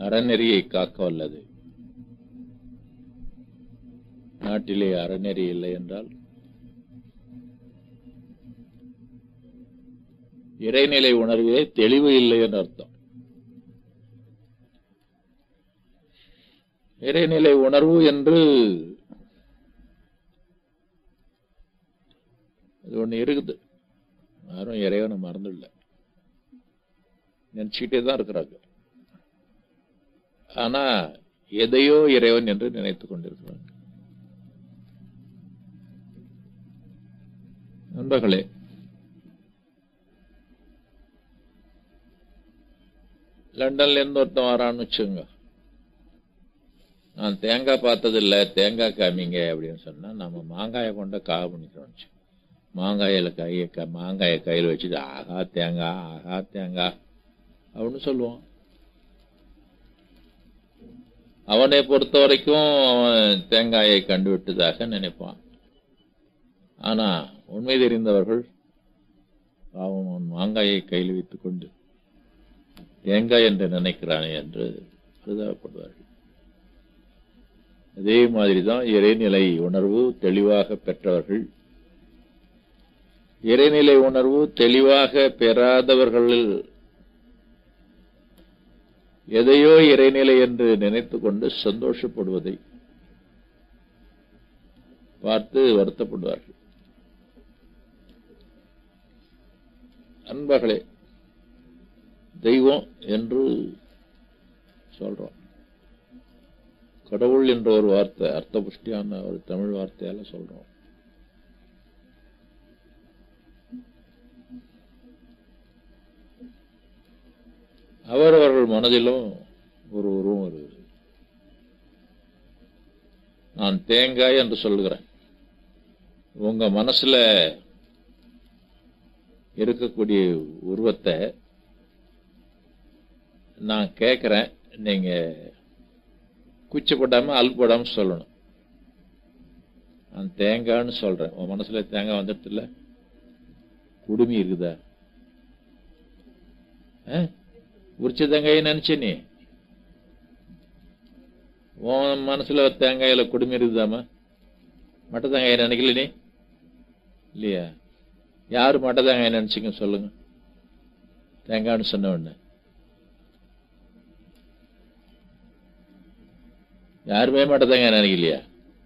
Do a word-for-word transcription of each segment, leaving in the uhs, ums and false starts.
அறநெறியை காக்க வல்லது. நாட்டிலே அறநெறி இல்லை என்றால் இறைநிலை உணர்வே தெளிவு இல்லை என்று அர்த்தம். இறைநிலை உணர்வு என்று அது ஒண்ணு இருக்குது. யாரும் இறைவனை மறந்துள்ள நினைச்சுக்கிட்டே தான் இருக்கிறாங்க. ஆனா எதையோ இறைவன் என்று நினைத்துக் கொண்டிருக்கிறாங்க. நண்பர்களே, லண்டன்ல இருந்து ஒருத்தன் வரான்னு வச்சுங்க, நான் தேங்காய் பார்த்ததில்லை, தேங்காய் காமிங்க அப்படின்னு சொன்னா நம்ம மாங்காயை கொண்ட காக பண்ணிக்கிறோம். மாங்காயில கையை மாங்காயை கையில் வச்சுட்டு ஆகா தேங்காய் ஆகா தேங்காய் அப்படின்னு சொல்லுவான். அவனை பொறுத்த வரைக்கும் அவன் தேங்காயை கண்டுவிட்டதாக நினைப்பான். ஆனா உண்மை தெரிந்தவர்கள் அவன் மாங்காயை கையில் வைத்துக் கொண்டு தேங்காய் என்று நினைக்கிறானே என்று பரிதாபப்படுவார்கள். அதே மாதிரிதான் இறைநிலை உணர்வு தெளிவாக பெற்றவர்கள், இறைநிலை உணர்வு தெளிவாக பெறாதவர்கள் எதையோ இறைநிலை என்று நினைத்துக் கொண்டு சந்தோஷப்படுவதை பார்த்து வருத்தப்படுவார்கள். அன்பர்களே, தெய்வம் என்று சொல்றோம், கடவுள் என்ற ஒரு வார்த்தை அர்த்த புஷ்டியான ஒரு தமிழ் வார்த்தையால சொல்றோம். அவரவர்கள் மனதிலும் ஒரு உருவம் இருக்குது. நான் தேங்காய் என்று சொல்லுகிறேன். உங்க மனசுல இருக்கக்கூடிய உருவத்தை நான் கேட்கிறேன், நீங்க கூச்சப்படாம அல்படாம சொல்லணும். நான் தேங்காய்னு சொல்றேன். உன் மனசுல தேங்காய் வந்துடுது இல்ல, குடுமி இருக்குதா? உரிச்ச தேங்காய் நினைச்ச நீ உன் மனசுல தேங்காயில குடுமி இருக்குதாமா? மட்ட தேங்காய் நினைக்கல நீ இல்லையா? யாரு மட்ட தேங்காய் நினைச்சிங்க சொல்லுங்க. தேங்காய்னு சொன்ன உடனே யாருமே மட்ட தேங்காய் நினைக்கலையா?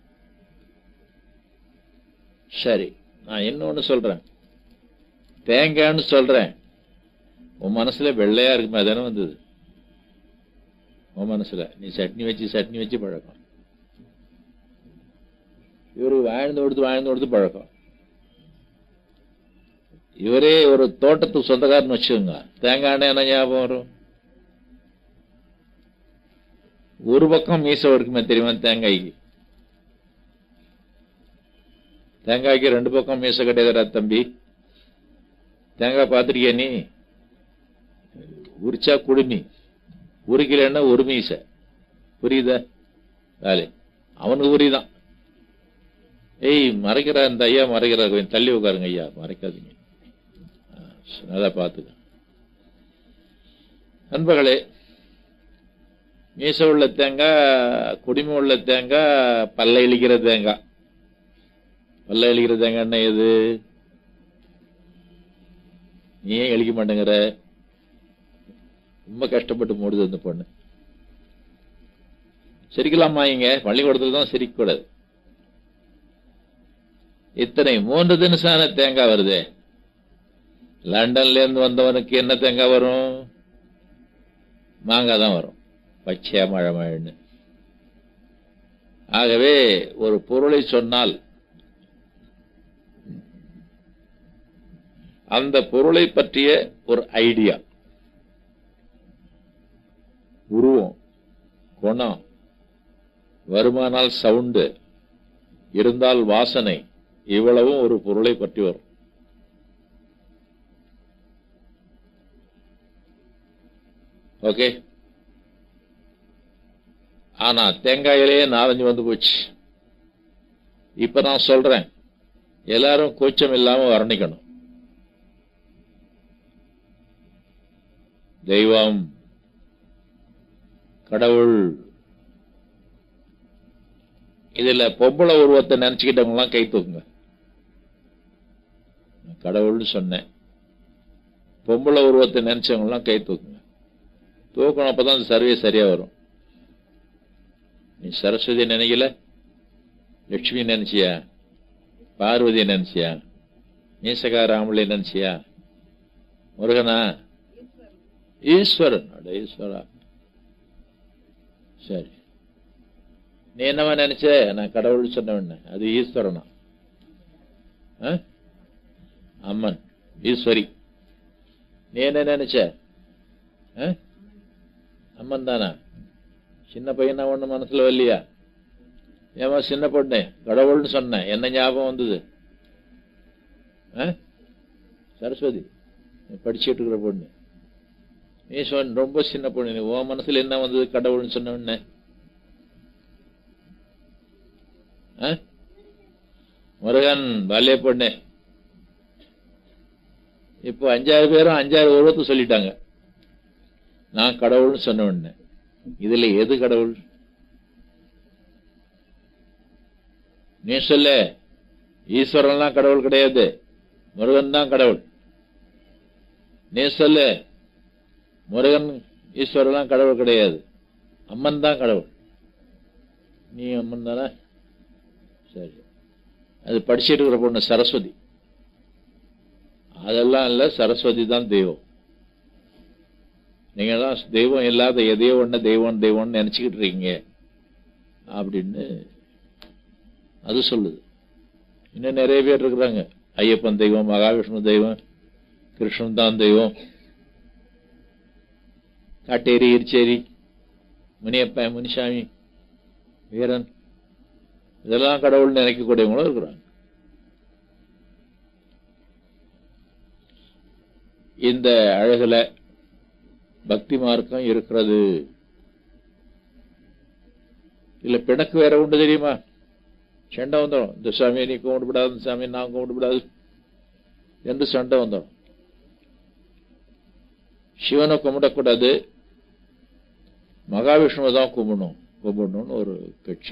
சரி, நான் இன்னொன்னு சொல்றேன். தேங்காய்னு சொல்றேன், உன் மனசுல வெள்ளையா இருக்குமே அதானே வந்தது. உன் மனசுல நீ சட்னி வச்சு சட்னி வச்சு பழக்கம், இவரு வாழ்ந்து கொடுத்து வாழ்ந்து கொடுத்து பழக்கம். இவரே ஒரு தோட்டத்துக்கு சொந்தக்காரன்னு வச்சுக்கோங்க, தேங்காய் என்ன ஞாபகம் வரும்? ஒரு பக்கம் மீசை இருக்குமே தெரியுமா தேங்காய்க்கு? தேங்காய்க்கு ரெண்டு பக்கம் மீசை கிடையாதுடா தம்பி. தேங்காய் பார்த்திருக்கிய நீ? உரிச்சா குடுமி, உரிக்கலன்னா ஒரு மீசை. புரியுதா வேலை? அவனுக்கு புரியுதான். ஏய் மறைக்கிறா இந்த ஐயா, மறைக்கிறார், கொஞ்சம் தள்ளி உட்காருங்க ஐயா, மறைக்காதீங்க, நல்லா பார்த்துக்க. நண்பர்களே, மீசை உள்ள தேங்காய், குடிமை உள்ள தேங்காய், பல்ல இழிக்கிற தேங்காய். பல்ல இழிக்கிற தேங்காய் என்ன எது? நீ ஏன் இழிக்க மாட்டேங்கிற? ரொம்ப கஷ்டப்பட்டு மூடுது அந்த பொண்ணு. சிரிக்கலாமா? இங்க பள்ளிக்கூடத்துல தான் சிரிக்க கூடாது. இத்தனை மூன்று தினசான தேங்காய் வருது. லண்டன்ல இருந்து வந்தவனுக்கு என்ன தேங்காய் வரும்? மாங்காய் தான் வரும், பச்சையா மழை மழைன்னு. ஆகவே ஒரு பொருளை சொன்னால் அந்த பொருளை பற்றிய ஒரு ஐடியா, உருவம், குணம், வருமானால் சவுண்டு, இருந்தால் வாசனை, இவ்வளவும் ஒரு பொருளை பற்றி வரும். ஓகே. ஆனா தேங்காயிலேயே நாலஞ்சு வந்து போச்சு. இப்ப நான் சொல்றேன், எல்லாரும் கூச்சம் இல்லாம வர்ணிக்கணும். தெய்வம், கடவுள். இதுல பொம்பளை உருவத்தை நினைச்சுக்கிட்டவங்க எல்லாம் கை தூக்குங்க. கடவுள்னு சொன்னேன். பொம்பளை உருவத்தை நினைச்சவங்க எல்லாம் கை தூக்குங்க. தூக்கணும், அப்பதான் அந்த சர்வே சரியா வரும். நீ சரஸ்வதி நினைக்கல, லட்சுமி நினைச்சியா, பார்வதியை நினைச்சியா, மீசகார ஆம்பளை நினைச்சியா, முருகனா, ஈஸ்வரன். அட ஈஸ்வரா, சரி. நீ என்னவா நினைச்ச? நான் கடவுள் சொன்ன, அது ஈஸ்வரனா? அம்மன், ஈஸ்வரி. நீ என்ன நினைச்ச? அம்மன் தானா? சின்ன பையனா ஒண்ணு மனசுல வரலையா? ஏமா சின்ன பொண்ணு கடவுள்னு சொன்ன, என்ன ஞாபகம் வந்தது? சரஸ்வதி படிச்சுட்டு இருக்கிற பொண்ணு நீ சொன்ன, ரொம்ப சின்ன பொண்ணு. நீ உன் மனசுல என்ன வந்தது கடவுள்னு சொன்ன உடனே? முருகன், பால்ய பொண்ணு. இப்போ அஞ்சாறு பேரும் அஞ்சாறு உருவத்தை சொல்லிட்டாங்க. நான் கடவுள்னு சொன்ன உடனே இதுல எது கடவுள்? நீ சொல்ல. ஈஸ்வரன்லாம் கடவுள் கிடையாது, முருகன் தான் கடவுள். நீ சொல்ல. முருகன் ஈஸ்வரன்லாம் கடவுள் கிடையாது, அம்மன் தான் கடவுள். நீ அம்மன் தானே? சரி. அது படிச்சுட்டு இருக்கிற பொண்ணு சரஸ்வதி. அதெல்லாம் இல்ல, சரஸ்வதி தான் தெய்வம். நீங்க தான் தெய்வம் இல்லாத எதையோ ஒண்ணு தெய்வம் தெய்வம்னு நினைச்சுக்கிட்டு இருக்கீங்க அப்படின்னு அது சொல்லுது. இன்னும் நிறைய பேர் இருக்கிறாங்க. ஐயப்பன் தெய்வம், மகாவிஷ்ணு தெய்வம், கிருஷ்ணன் தான் தெய்வம், காட்டேரி, இருச்சேரி, முனியப்பன், முனிசாமி, வீரன், இதெல்லாம் கடவுள் நினைக்கக்கூடியவங்களும் இருக்கிறாங்க. இந்த அழகுல பக்தி மார்க்கம் இருக்கிறது. இல்ல பிணக்கு வேற உண்டு தெரியுமா? சண்டை வந்துடும். இந்த சாமியை நீ கும்பிடப்படாது, இந்த சாமியை நான் கும்பிடப்படாது என்று சண்டை வந்துடும். சிவனை கும்பிடக்கூடாது, மகாவிஷ்ணுவை தான் கும்பிடணும் கும்பிடணும்னு ஒரு கட்சி.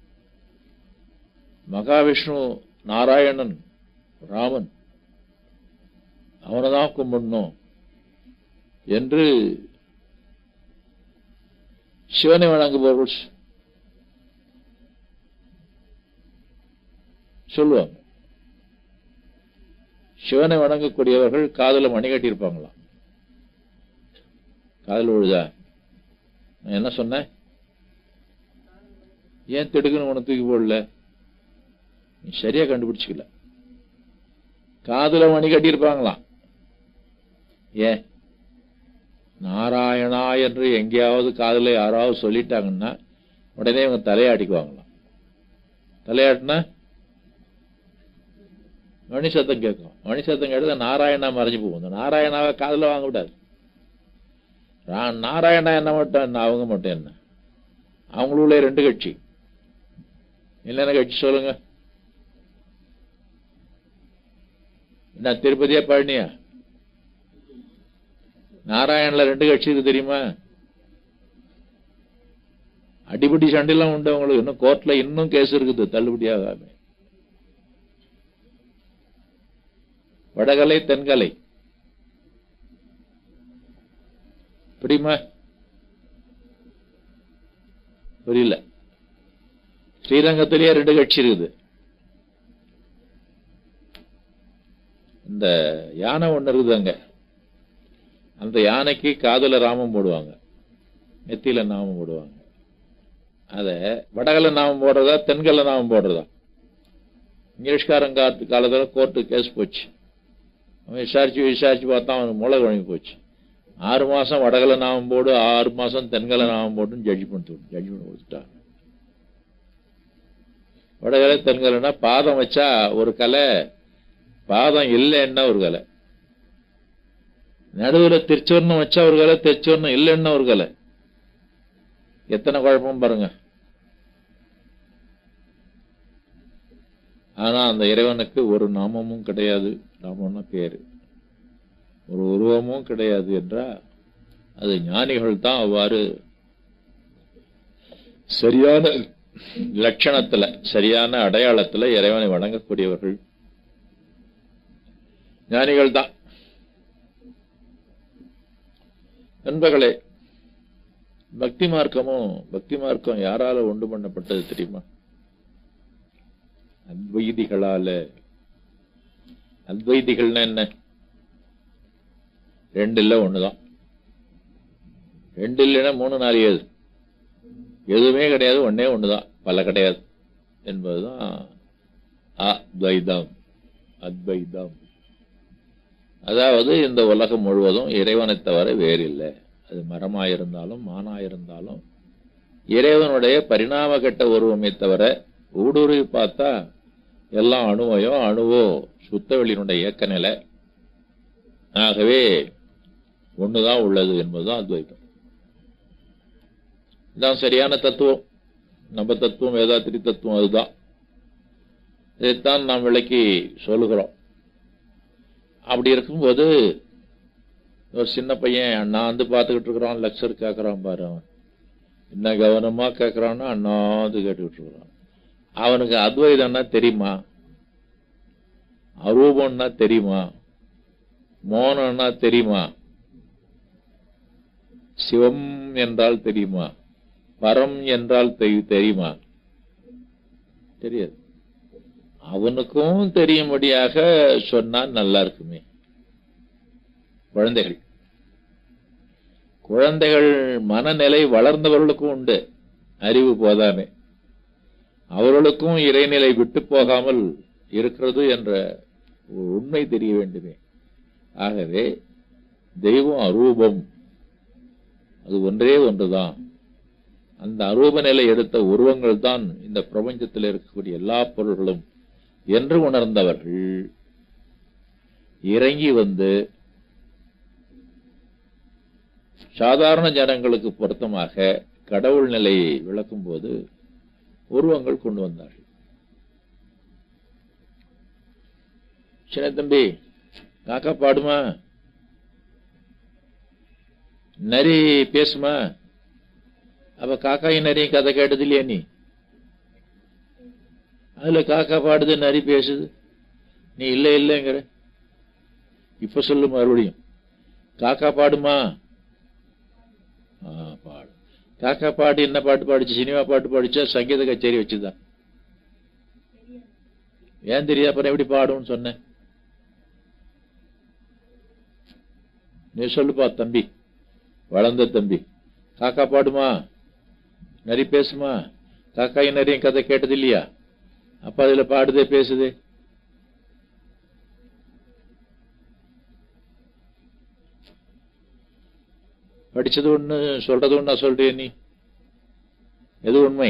மகாவிஷ்ணு நாராயணன், ராமன், அவனை தான் கும்பிடணும் என்று சிவனை வணங்குபவர்கள் சொல்லுவாங்க. சிவனை வணங்கக்கூடியவர்கள் காதுல மணி கட்டியிருப்பாங்களாம். காதல் விழுதா? நான் என்ன சொன்னேன்? ஏன் திடுக்குன்னு உன தூக்கி போடல? நீ சரியா கண்டுபிடிச்சுக்கல. காதுல மணி கட்டியிருப்பாங்களாம். ஏன்? நாராயணா என்று எங்கேயாவது காதுல யாராவது சொல்லிட்டாங்கன்னா உடனே இவங்க தலையாட்டிக்குவாங்களாம். தலையாட்டினா மணி சத்தம் கேட்கும். மணி சத்தம் கேட்டு நாராயணா மறைஞ்சு போகும். இந்த நாராயணாவை காதுல வாங்க விடாது. நாராயணா என்ன மட்டும் என்ன, அவங்க மட்டும் என்ன? அவங்களுள்ள ரெண்டு கட்சி. என்னென்ன கட்சி சொல்லுங்க? என்ன திருப்பதியா பழனியா? நாராயணல ரெண்டு கட்சி இருக்கு தெரியுமா? அடிப்படி சண்டையெல்லாம் உண்டு அவங்களுக்கு. இன்னும் கோர்ட்ல இன்னும் கேஸ் இருக்குது தள்ளுபடியாகாம. வடகலை, தென்கலை புரியுமா? புரியல. ஸ்ரீரங்கத்திலேயே ரெண்டு கட்சி இருக்குது. இந்த யானை ஒண்ணு இருக்குது அங்க. அந்த யானைக்கு காதுல ராமம் போடுவாங்க, நெத்தியில நாமம் போடுவாங்க. அத வடகல நாமம் போடுறதா, தென்கல நாமம் போடுறதா? இங்கிலீஷ்காரன் காலத்துல கோர்ட்டு கேஸ் போச்சு. அவன் விசாரிச்சு விசாரிச்சு பார்த்தா அவனுக்கு மூளை குழம்பு போச்சு. ஆறு மாசம் வடகல நாமம் போடு, ஆறு மாசம் தென்கல நாமம் போடுன்னு ஜட்ஜி பண்ணி ஜட்ஜ்மெண்ட் கொடுத்துட்டாங்க. வடகலை தென்கலைன்னா பாதம் வச்சா ஒரு கலை, பாதம் இல்லைன்னா ஒரு கலை, நடுவுல திருச்சொர்ணம் வச்சா ஒரு கலை, திருச்சொர்ணம் இல்லைன்னா ஒரு கலை. எத்தனை குழப்பம் பாருங்க. ஆனா அந்த இறைவனுக்கு ஒரு நாமமும் கிடையாது. நாமம்னா பேரு. ஒரு உருவமும் கிடையாது என்றா அது ஞானிகள் தான் அவ்வாறு சரியான லட்சணத்துல, சரியான அடையாளத்துல இறைவனை வணங்கக்கூடியவர்கள் ஞானிகள் தான். நண்பர்களே, பக்தி மார்க்கமும் பக்தி மார்க்கம் யாரால உண்டு பண்ணப்பட்டது தெரியுமா? அத்வைதிகளால. அத்வைதிகள்னா என்ன? ரெண்டு இல்ல ஒண்ணுதான். ரெண்டு இல்லைன்னா மூணு நாலு ஏழு எதுவுமே கிடையாது, ஒன்னே ஒண்ணுதான், பல கிடையாது என்பதுதான் அத்வைதம். அத்வைதம் அதாவது இந்த உலகம் முழுவதும் இறைவனை தவிர வேறில்லை. அது மரமாயிருந்தாலும் மானாயிருந்தாலும் இறைவனுடைய பரிணாம கட்ட உருவமை தவிர ஊடுருவி பார்த்தா எல்லாம் அணுவையோ அணுவோ சுத்த வெளியினுடைய இயக்க நிலை. ஆகவே ஒண்ணுதான் உள்ளது என்பதுதான் அத்வைதம். இதுதான் சரியான தத்துவம். நம்ம தத்துவம் வேதாத்திரி தத்துவம் அதுதான். இதைத்தான் நாம் விளக்கி சொல்லுகிறோம். அப்படி இருக்கும்போது ஒரு சின்ன பையன் அண்ணா வந்து பார்த்துக்கிட்டு இருக்கிறான், லெக்சர் கேட்கறான் பாரு, என்ன கவனமா கேட்கறான்னா அண்ணாந்து கேட்டுக்கிட்டு இருக்கிறான். அவனுக்கு அத்வைதம்னா தெரியுமா? அரூபம்னா தெரியுமா? மோனம்னா தெரியுமா? சிவம் என்றால் தெரியுமா? பரம் என்றால் தெரியுமா? தெரியாது. அவனுக்கும் தெரியும்படியாக சொன்னால் நல்லா இருக்குமே. குழந்தைகள் குழந்தைகள் மனநிலை வளர்ந்தவர்களுக்கும் உண்டு அறிவு போதாமே. அவர்களுக்கும் இறைநிலை விட்டு போகாமல் இருக்கிறது என்ற உண்மை தெரிய வேண்டுமே. ஆகவே தெய்வம் அரூபம், அது ஒன்றே ஒன்றுதான். அந்த அரூப நிலை எடுத்த உருவங்கள் தான் இந்த பிரபஞ்சத்தில் இருக்கக்கூடிய எல்லா பொருள்களும் என்று உணர்ந்தவர்கள் இறங்கி வந்து சாதாரண ஜனங்களுக்கு பொருத்தமாக கடவுள் நிலையை விளக்கும் போது உருவங்கள் கொண்டு வந்தார்கள். சின்ன தம்பி, காக்கா பாடுமா? நரி பேசுமா? அப்ப காக்காயும் நரியும் கதை கேட்டது இல்லையா நீ? அதுல காக்கா பாடுது, நரி பேசுது, நீ இல்ல இல்லைங்கிற. இப்ப சொல்லு மறுபடியும், காக்கா பாடுமா? பாடு. காக்கா பாட்டு என்ன பாட்டு பாடிச்சு? சினிமா பாட்டு பாடிச்சா சங்கீத கச்சேரி வச்சுதான்? ஏன் தெரியா? அப்புறம் எப்படி பாடும்னு சொன்ன? நீ சொல்லுப்பா தம்பி, வளர்ந்த தம்பி. காக்கா பாடுமா? நரி பேசுமா? காக்காயும் நரியும் கதை கேட்டது இல்லையா? அப்ப அதுல பாடுதே பேசுதே. படிச்சது ஒண்ணு, சொல்றது ஒண்ணா சொல்றிய நீ? எது உண்மை?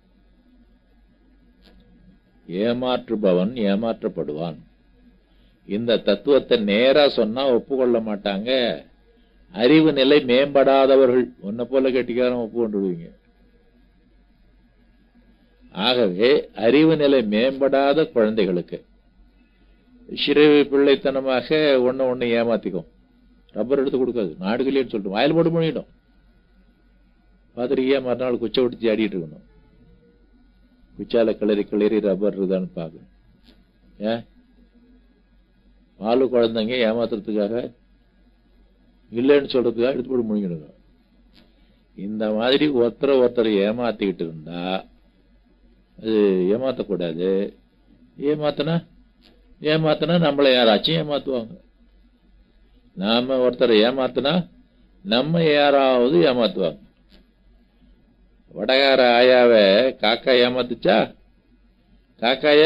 ஏமாற்றுபவன் ஏமாற்றப்படுவான். இந்த தத்துவத்தை நேரா சொன்னா ஒப்புக்கொள்ள மாட்டாங்க. அறிவு நிலை மேம்படாதவர்கள் உன்னை போல கெட்டிக்காரன் ஒப்புக்கொண்டுடுவீங்க. ஆகவே அறிவு நிலை மேம்படாத குழந்தைகளுக்கு சிறு பிள்ளைத்தனமாக ஒன்னு ஒண்ணு ஏமாத்திக்கும். ரப்பர் எடுத்து கொடுக்காது, நாடுகளேன்னு சொல்லிட்டு வாயில் போட்டு பண்ணிடும். பாத்திரிக்கையா மறுநாள் குச்சை உடிச்சு ஆடிட்டு இருக்கணும். குச்சால கிளறி கிளறி ரப்பர் இருதான்னு பாக்கணும். ஏன் பாலு குழந்தைங்க ஏமாத்துறதுக்காக இல்லைன்னு சொல்றதுக்காக எடுத்து போட்டு முடிக்கணும். இந்த மாதிரி ஒருத்தரை ஒருத்தரை ஏமாத்திக்கிட்டு இருந்தா அது ஏமாத்தக்கூடாது. ஏமாத்தனா ஏமாத்தனா நம்மளை யாராச்சும் ஏமாத்துவாங்க. நாம ஒருத்தரை ஏமாத்தினா நம்ம யாராவது ஏமாத்துவாங்க. வடகார ஆயாவ காக்கா ஏமாத்துச்சா? காக்காய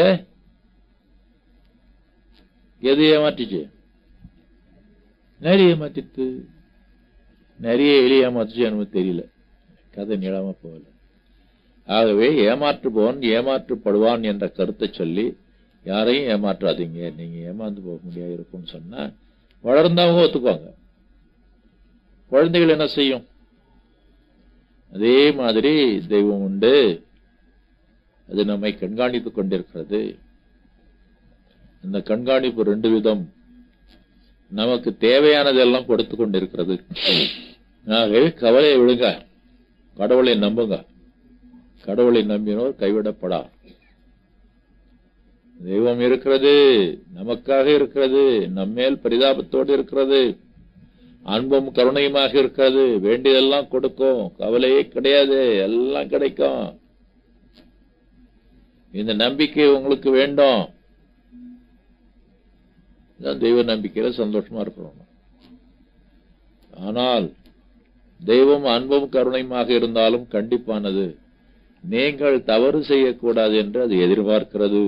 எது ஏமாத்துச்சு? நரி ஏமாத்திட்டு. நிறைய எலி ஏமாத்துச்சு எனக்கு தெரியல, கதை நீளமா போகல. ஆகவே ஏமாற்றுபவன் ஏமாற்றப்படுவான் என்ற கருத்தை சொல்லி யாரையும் ஏமாற்றாதீங்க, நீங்க ஏமாந்து போக முடியாது இருக்கும்னு சொன்னா வளர்ந்தவங்க ஒத்துக்குவாங்க. குழந்தைகள் என்ன செய்யும்? அதே மாதிரி தெய்வம் உண்டு, அது நம்மை கண்காணித்துக் கொண்டிருக்கிறது. இந்த கண்காணிப்பு ரெண்டு விதம். நமக்கு தேவையானதெல்லாம் கொடுத்து கொண்டிருக்கிறது. ஆகவே கவலையை விடுங்க, கடவுளை நம்புங்க. கடவுளை நம்பினோர் கைவிடப்படார். தெய்வம் இருக்கிறது, நமக்காக இருக்கிறது, நம்மேல் பரிதாபத்தோடு இருக்கிறது, அன்பும் கருணையுமாக இருக்கிறது, வேண்டியதெல்லாம் கொடுக்கும், கவலையே கிடையாது, எல்லாம் கிடைக்கும். இந்த நம்பிக்கை உங்களுக்கு வேண்டும். தெய்வ நம்பிக்கையில சந்தோஷமா இருக்கணும். ஆனால் தெய்வம் அன்பும் கருணையுமாக இருந்தாலும் கண்டிப்பானது. நீங்கள் தவறு செய்யக்கூடாது என்று அது எதிர்பார்க்கிறது.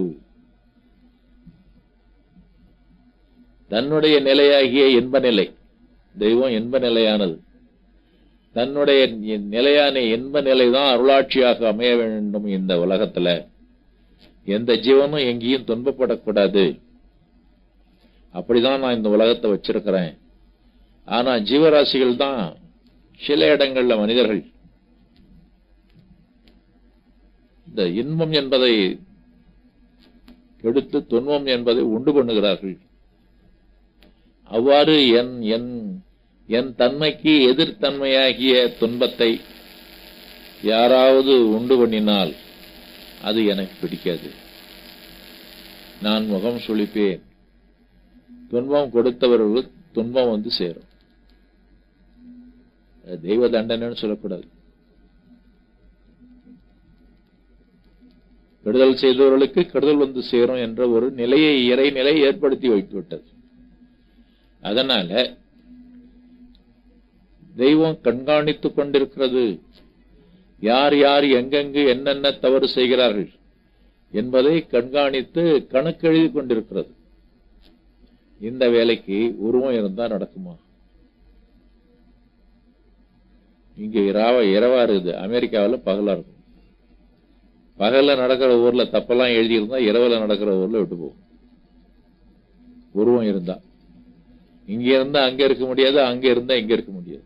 தன்னுடைய நிலையாகிய இன்ப நிலை, தெய்வம் இன்ப நிலையானது. தன்னுடைய நிலையான இன்ப நிலைதான் அருளாட்சியாக அமைய வேண்டும். இந்த உலகத்துல எந்த ஜீவனும் எங்கேயும் துன்பப்படக்கூடாது. அப்படிதான் நான் இந்த உலகத்தை வச்சிருக்கிறேன். ஆனா ஜீவராசிகள் தான் சில இடங்கள்ல மனிதர்கள் இந்த இன்பம் என்பதை எடுத்து துன்பம் என்பதை உண்டு பண்ணுகிறார்கள். அவ்வாறு என் என் என் தன்மைக்கு எதிர்த்தன்மையாகிய துன்பத்தை யாராவது உண்டு பண்ணினால் அது எனக்கு பிடிக்காது. நான் முகம் சுளிப்பேன். துன்பம் கொடுத்தவர்களுக்கு துன்பம் வந்து சேரும். தெய்வ தண்டனைன்னு சொல்லக்கூடாது. கெடுதல் செய்தவர்களுக்கு கெடுதல் வந்து சேரும் என்ற ஒரு நிலையை இறைநிலை ஏற்படுத்தி வைத்துவிட்டது. அதனால தெய்வம் கண்காணித்துக் கொண்டிருக்கிறது. யார் யார் எங்கெங்கு என்னென்ன தவறு செய்கிறார்கள் என்பதை கண்காணித்து கணக்கு எழுதி கொண்டிருக்கிறது. இந்த வேலைக்கு உருவம் இருந்தா நடக்குமா? இங்க இரவா இரவா இருக்குது. அமெரிக்காவில் பகலா இருக்கும். பகல்ல நடக்கிற ஊர்ல தப்பெல்லாம் எழுதி இருந்தா இரவுல நடக்கிற ஊர்ல விட்டு போகும். உருவம் இருந்தா இங்க இருந்தா அங்க இருக்க முடியாது, அங்க இருந்தா இங்க இருக்க முடியாது.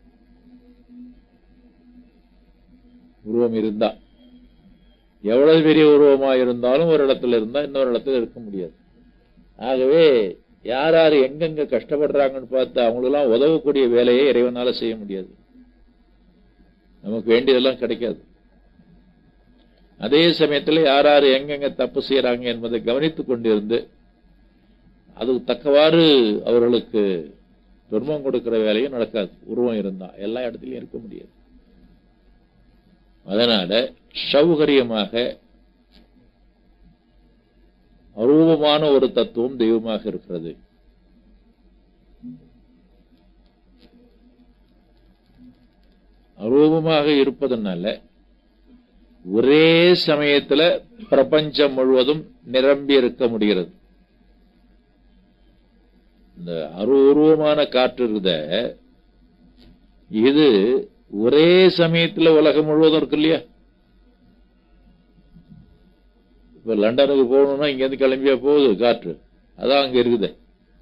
உருவம் இருந்தா எவ்வளவு பெரிய உருவமா இருந்தாலும் ஒரு இடத்துல இருந்தா இன்னொரு இடத்துல இருக்க முடியாது. ஆகவே யார் யார் எங்கெங்க கஷ்டப்படுறாங்கன்னு பார்த்து அவங்களெல்லாம் உதவக்கூடிய வேலையை இறைவனால செய்ய முடியாது. நமக்கு வேண்டியதெல்லாம் கிடைக்காது. அதே சமயத்தில் யார் யார் எங்கெங்க தப்பு செய்யறாங்க என்பதை கவனித்துக் கொண்டிருந்து அதுக்கு தக்கவாறு அவர்களுக்கு துன்பம் கொடுக்கிற வேலையும் நடக்காது. உருவம் இருந்தா எல்லா இடத்துலயும் இருக்க முடியாது. அதனால சௌகரியமாக அரூபமான ஒரு தத்துவம் தெய்வமாக இருக்கிறது. அரூபமாக இருப்பதனால ஒரே சமயத்துல பிரபஞ்சம் முழுவதும் நிரம்பி இருக்க முடிகிறது. இந்த அருவமான காற்று இருந்த இது ஒரே சமயத்துல உலகம் முழுவதும் இருக்கு இல்லையா? இப்ப லண்டனுக்கு போகணும்னா இங்க இருந்து கிளம்பியா போகுது காற்று, அதான் அங்க இருக்குது.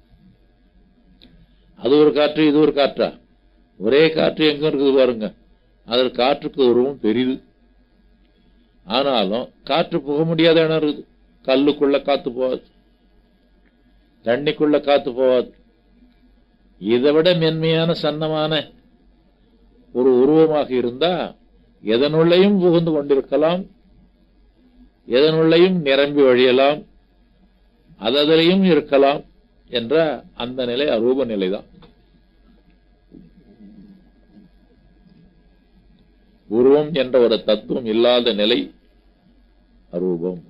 அது ஒரு காற்று, இது ஒரு காற்றா? ஒரே காற்று எங்க இருக்குது பாருங்க. அதில் காற்றுக்கு உருவம் பெரிது. ஆனாலும் காற்று போக முடியாத இடம் இருக்குது. கல்லுக்குள்ள காத்து போகாது, தண்ணிக்குள்ள காத்து போகாது. இதை விட மென்மையான சன்னமான ஒரு உருவமாக இருந்தா எதனுள்ளையும் புகுந்து கொண்டிருக்கலாம், எதனுள்ளையும் நிரம்பி வழியலாம், அததிலையும் இருக்கலாம் என்ற அந்த நிலை அரூப நிலைதான். உருவம் என்ற ஒரு தத்துவம் இல்லாத நிலை அரூபம்.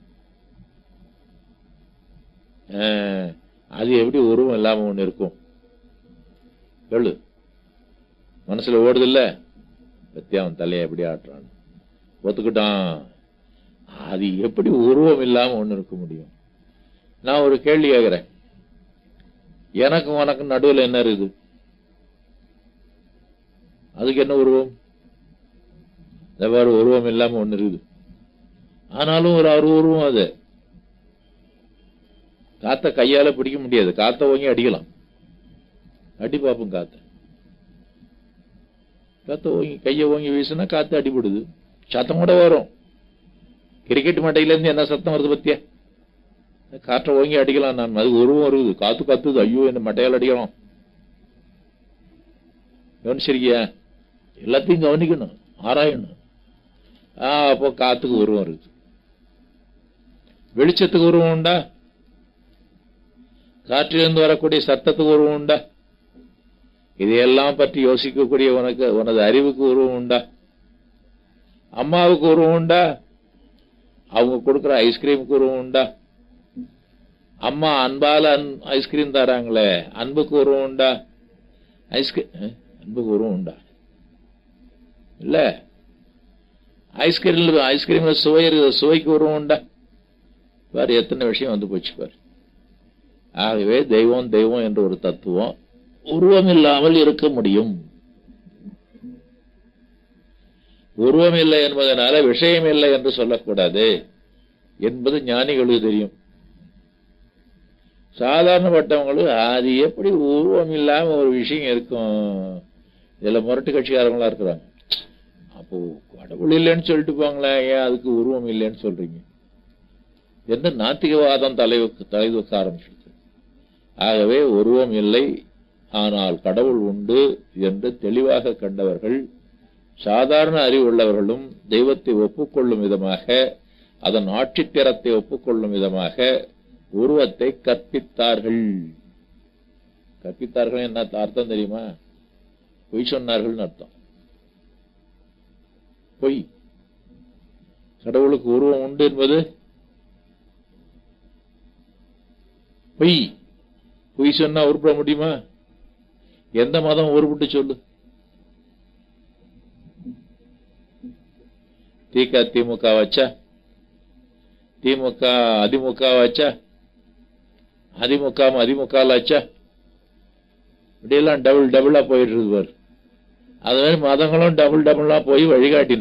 அது எப்படி உருவம் இல்லாம ஒண்ணு இருக்கும்? சொல்லு. மனசுல ஓடுது இல்ல, பத்தியா அவன் தலையை எப்படி ஆட்டுறான், ஒத்துக்கிட்டான். அது எப்படி உருவம் இல்லாம ஒண்ணு இருக்க முடியும்? நான் ஒரு கேள்வி கேட்கிறேன். எனக்கும் உனக்கும் நடுவில் என்ன இருக்குது? அதுக்கு என்ன உருவம்? எவ்வாறு உருவம் இல்லாம ஒண்ணு இருக்குது. ஆனாலும் ஒரு அரு உருவம். அது காத்த கையால பிடிக்க முடியாது. காத்த ஓங்கி அடிக்கலாம், அடி பார்ப்போம். காத்த காத்த ஓங்கி கையை ஓங்கி வீசுனா காத்து அடிபடுது, சத்தம் கூட வரும். கிரிக்கெட் மட்டையில இருந்து என்ன சத்தம் வருது பத்தியா? காற்றை ஓங்கி அடிக்கலாம். நான் அது உருவம் இருக்குது, காத்து காத்துது, ஐயோ இந்த மட்டையால் அடிக்கலாம். கவனிச்சிருக்கியா? எல்லாத்தையும் கவனிக்கணும், ஆராயணும். அப்போ காத்துக்கு உருவம் இருக்கு. வெளிச்சத்துக்கு உருவம் உண்டா? காற்றிலிருந்து வரக்கூடிய சத்தத்துக்கு உருவம் உண்டா? இதையெல்லாம் பற்றி யோசிக்கக்கூடிய உனக்கு உனது அறிவுக்கு உருவம் உண்டா? அம்மாவுக்கு உருவம் உண்டா? அவங்க கொடுக்கிற ஐஸ்கிரீமுக்கு உருவம் உண்டா? அம்மா அன்பால ஐஸ்கிரீம் தராங்களே, அன்புக்கு உருவம் உண்டா? ஐஸ்கிரீம் அன்புக்கு உருவம் உண்டா? இல்ல. ஐஸ்கிரீம் ஐஸ்கிரீம்ல சுவை சுவைக்கு உருவம் உண்டா? பாரு, எத்தனை விஷயம் வந்து போச்சு பாரு. ஆகவே தெய்வம் தெய்வம் என்ற ஒரு தத்துவம் உருவம் இல்லாமல் இருக்க முடியும். உருவம் இல்லை என்பதனால விஷயம் இல்லை என்று சொல்லக்கூடாது என்பது ஞானிகளுக்கு தெரியும். சாதாரணப்பட்டவங்களும் அது எப்படி உருவம் இல்லாம ஒரு விஷயம் இருக்கும், இதுல முரட்டு கட்சிக்காரங்களா இருக்கிறாங்க. அப்போ கடவுள் இல்லைன்னு சொல்லிட்டு போங்களே, ஏன் அதுக்கு உருவம் இல்லைன்னு சொல்றீங்க என்று நாத்திகவாதம் தலை தலைவக்க ஆரம்பிச்சிருக்கு. ஆகவே உருவம் இல்லை, ஆனால் கடவுள் உண்டு என்று தெளிவாக கண்டவர்கள், சாதாரண அறிவு உள்ளவர்களும் தெய்வத்தை ஒப்புக்கொள்ளும் விதமாக, அதன் ஆட்சித்திறத்தை ஒப்புக்கொள்ளும் விதமாக உருவத்தை கற்பித்தார்கள். கற்பித்தார்கள் என்ன அர்த்தம் தெரியுமா? பொய் சொன்னார்கள் அர்த்தம். பொய். கடவுளுக்கு உருவம் உண்டு என்பது பொய். பொய் சொன்னா உருப்பட முடியுமா? எந்த மதம் உருப்பிட்டு சொல்லு. திக திமுக வச்சா, திமுக அதிமுக வச்சா, அதிமுக அதிமுக ஆச்சா, இப்படியெல்லாம் டபுள் டபுளா போயிட்டு இருக்கு பாரு. அது மாதிரி மதங்களும் டபுள் டபுளா போய் வழிகாட்டின.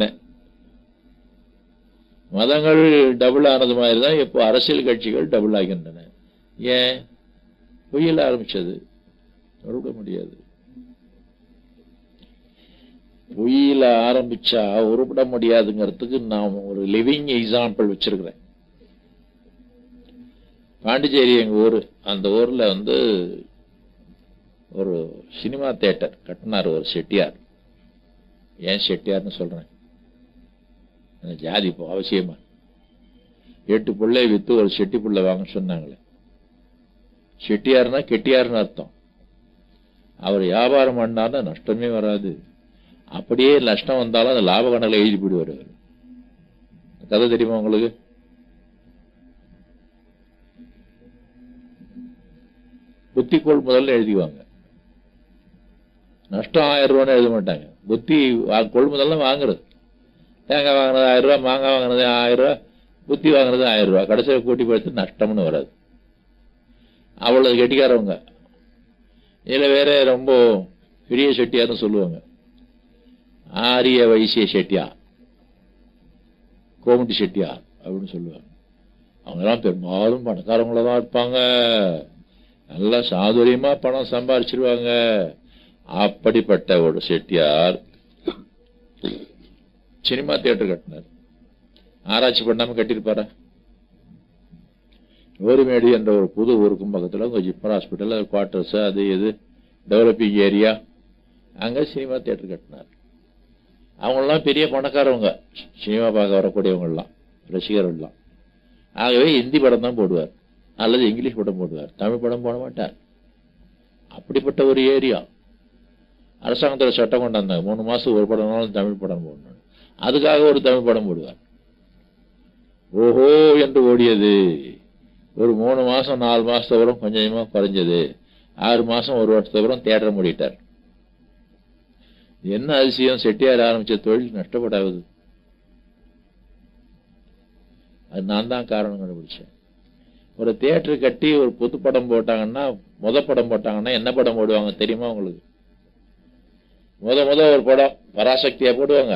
மதங்கள் டபுள் ஆனது மாதிரி தான் இப்போ அரசியல் கட்சிகள் டபுள் ஆகின்றன. ஏன்? பொய்யில ஆரம்பிச்சது, உருப்பட முடியாது. பொய்யில ஆரம்பிச்சா உருப்பட முடியாதுங்கிறதுக்கு நான் ஒரு லிவிங் எக்ஸாம்பிள் வச்சிருக்கிறேன். பாண்டிச்சேரி எங்க ஊரு, அந்த ஊர்ல வந்து ஒரு சினிமா தியேட்டர் கட்டினார் ஒரு செட்டியார். ஏன் செட்டியார்னு சொல்றேன், ஜாதி இப்போ அவசியமா. எட்டு பிள்ளை வித்து ஒரு செட்டி பிள்ளை வாங்க சொன்னாங்களே, செட்டியார்னா கெட்டியார்னு அர்த்தம். அவர் வியாபாரம் பண்ணார்னா நஷ்டமே வராது, அப்படியே நஷ்டம் வந்தாலும் அந்த லாப கணக்கில் எழுதி போயிடுவார். கதை தெரியுமா உங்களுக்கு? புத்தி கொள்முதல் எழுதிவாங்க, நஷ்டம் ஆயிரம் ரூபான்னு எழுத மாட்டாங்க. புத்தி கொள்முதல் வாங்குறது, தேங்காய் வாங்கினது ஆயிரம் ரூபாய், மாங்காய் வாங்கினது ஆயிரம் ரூபாய், புத்தி வாங்கினது ஆயிரம் ரூபாய், கடைசியில் கூட்டி படுத்து நஷ்டம்னு வராது. அவ்வளவு கெட்டிக்காரவங்க. இதுல வேற ரொம்ப பெரிய செட்டியார்னு சொல்லுவாங்க, ஆரிய வைசிய செட்டியார், கோமட்டி செட்டியார் அப்படின்னு சொல்லுவாங்க. அவங்க எல்லாம் பெரும்பாலும் பணக்காரங்களதான் இருப்பாங்க, நல்லா சாதுரியமா பணம் சம்பாரிச்சிருவாங்க. அப்படிப்பட்ட ஒரு செட்டியார் சினிமா தியேட்டர் கட்டினார். ஆராய்ச்சி பண்ணாம கட்டிருப்பாரா? ஓரிமேடு என்ற ஒரு புது ஊருக்கும் பக்கத்துல ஜிப்மர் ஹாஸ்பிட்டல், குவார்டர்ஸ், அது இது டெவலப்பிங் ஏரியா, அங்க சினிமா தியேட்டர் கட்டினார். அவங்கெல்லாம் பெரிய பணக்காரவங்க, சினிமா பார்க்க வரக்கூடியவங்க எல்லாம், ரசிகர்கள்லாம். ஆகவே ஹிந்தி படம் தான் போடுவார் அல்லது இங்கிலீஷ் படம் போடுவார், தமிழ் படம் போட மாட்டார். அப்படிப்பட்ட ஒரு ஏரியா. அரசாங்கத்தில் சட்டம் கொண்டாந்தாங்க, மூணு மாசம் ஒரு படம்னாலும் தமிழ் படம் போடணும். அதுக்காக ஒரு தமிழ் படம் போடுவார். ஓஹோ என்று ஓடியது. ஒரு மூணு மாசம் நாலு மாசத்துக்கு அப்புறம் கொஞ்சமா குறைஞ்சது. ஆறு மாசம் ஒரு வருஷத்துக்கு அப்புறம் தியேட்டர் மூடிட்டார். என்ன அதிசயம், செட்டியார் ஆரம்பிச்ச தொழில் நஷ்டப்படாது. அது நான் தான் காரணம் கண்டுபிடிச்சேன். ஒரு தியேட்டர் கட்டி ஒரு புது படம் போட்டாங்கன்னா, முத படம் போட்டாங்கன்னா என்ன படம் போடுவாங்க தெரியுமா உங்களுக்கு? முத முத ஒரு படம் பராசக்தியா போடுவாங்க.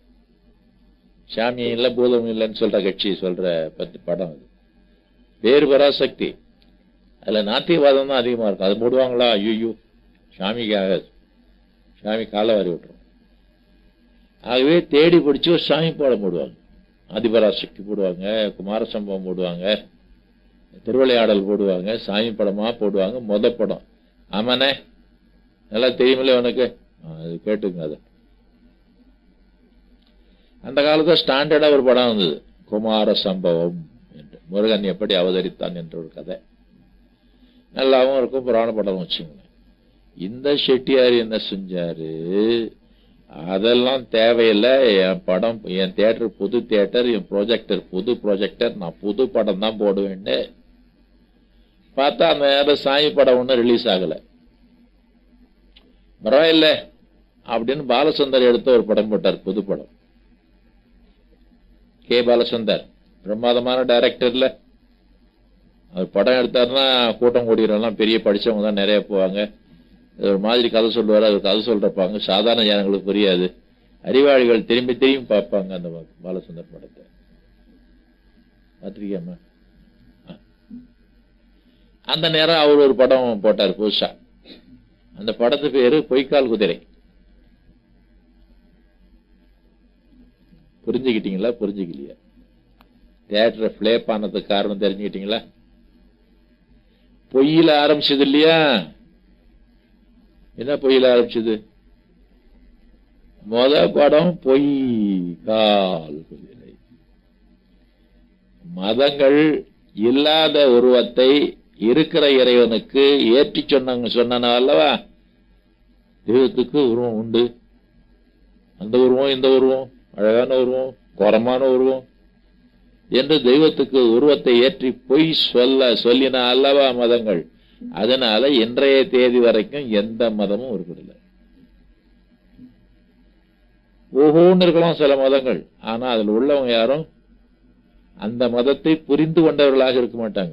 சாமி இல்ல பூதம் இல்லைன்னு சொல்ற கட்சி சொல்ற பத்து படம், அது பேரு பராசக்தி. அதுல நாத்தியவாதம் தான் அதிகமா இருக்கும். அது போடுவாங்களா? ஐயோ, சாமிக்கு ஆகாது, சாமி காலை வாரி விட்டுரும். ஆகவே தேடி பிடிச்சி ஒரு சாமி படம் போடுவாங்க. ஆதிபராசக்தி போடுவாங்க, குமாரசம்பவம் போடுவாங்க, திருவிளையாடல் போடுவாங்க, சாமி படமா போடுவாங்க. மொத படம் ஆமாண்ணே, நல்லா தெரியுமில்ல உனக்கு, அது கேட்டுங்க. அது அந்த காலத்தில் ஸ்டாண்டர்டா ஒரு படம் வந்தது, குமார சம்பவம் என்று, முருகன் எப்படி அவதரித்தான் என்ற ஒரு கதை. நல்லாவும் இருக்கும், புராண படம் வச்சுங்க. இந்த செட்டியார் என்ன செஞ்சாரு, அதெல்லாம் தேவையில்லை, என் படம், என் தியேட்டர் புது தியேட்டர், என் ப்ரொஜெக்டர் புது ப்ரொஜெக்டர், நான் புது படம் தான் போடுவேன்னு பார்த்தா அந்த நேரம் சாமி படம் ஒன்றும் ரிலீஸ் ஆகல. பரவாயில்ல அப்படின்னு பாலச்சந்தர் எடுத்த ஒரு படம் போட்டார், புது படம். கே பாலச்சந்தர் பிரமாதமான டைரக்டர்ல, அவர் படம் எடுத்தாருன்னா கூட்டம் கூடியெல்லாம் பெரிய படிச்சவங்க தான் நிறைய போவாங்க. ஒரு மாதிரி கதை சொல்லுவார், அவர் கதை சொல்றப்பாங்க, சாதாரண ஜனங்களுக்கு புரியாது, அறிவாளிகள் திரும்பி திரும்பி பார்ப்பாங்க அந்த பாலச்சந்தர் படத்தை. பார்த்திருக்கியாமா? அந்த நேரம் அவர் ஒரு படம் போட்டார் புதுசா. அந்த படத்து பேரு பொய்க்கால் குதிரை. புரிஞ்சுக்கிட்டீங்களா? புரிஞ்சுக்கலையா? தியேட்டரை பிளேப் ஆனதுக்கு காரணம் தெரிஞ்சுக்கிட்டீங்களா? பொய்யில ஆரம்பிச்சது இல்லையா? என்ன பொய்யில ஆரம்பிச்சது? முத படம் பொய் கால் குதிரை. மதங்கள் இல்லாத உருவத்தை இருக்கிற இறைவனுக்கு ஏற்றி சொன்னாங்க. சொன்ன அல்லவா, தெய்வத்துக்கு உருவம் உண்டு, அந்த உருவம் இந்த உருவம், அழகான உருவம், கோரமான உருவம் என்று தெய்வத்துக்கு உருவத்தை ஏற்றி பொய் சொல்ல சொல்லின அல்லவா மதங்கள். அதனால இன்றைய தேதி வரைக்கும் எந்த மதமும் இருக்கிறதில்லை. ஓஹோன்னு இருக்கலாம் சில மதங்கள், ஆனா அதுல உள்ளவங்க யாரும் அந்த மதத்தை புரிந்து கொண்டவர்களாக இருக்க மாட்டாங்க.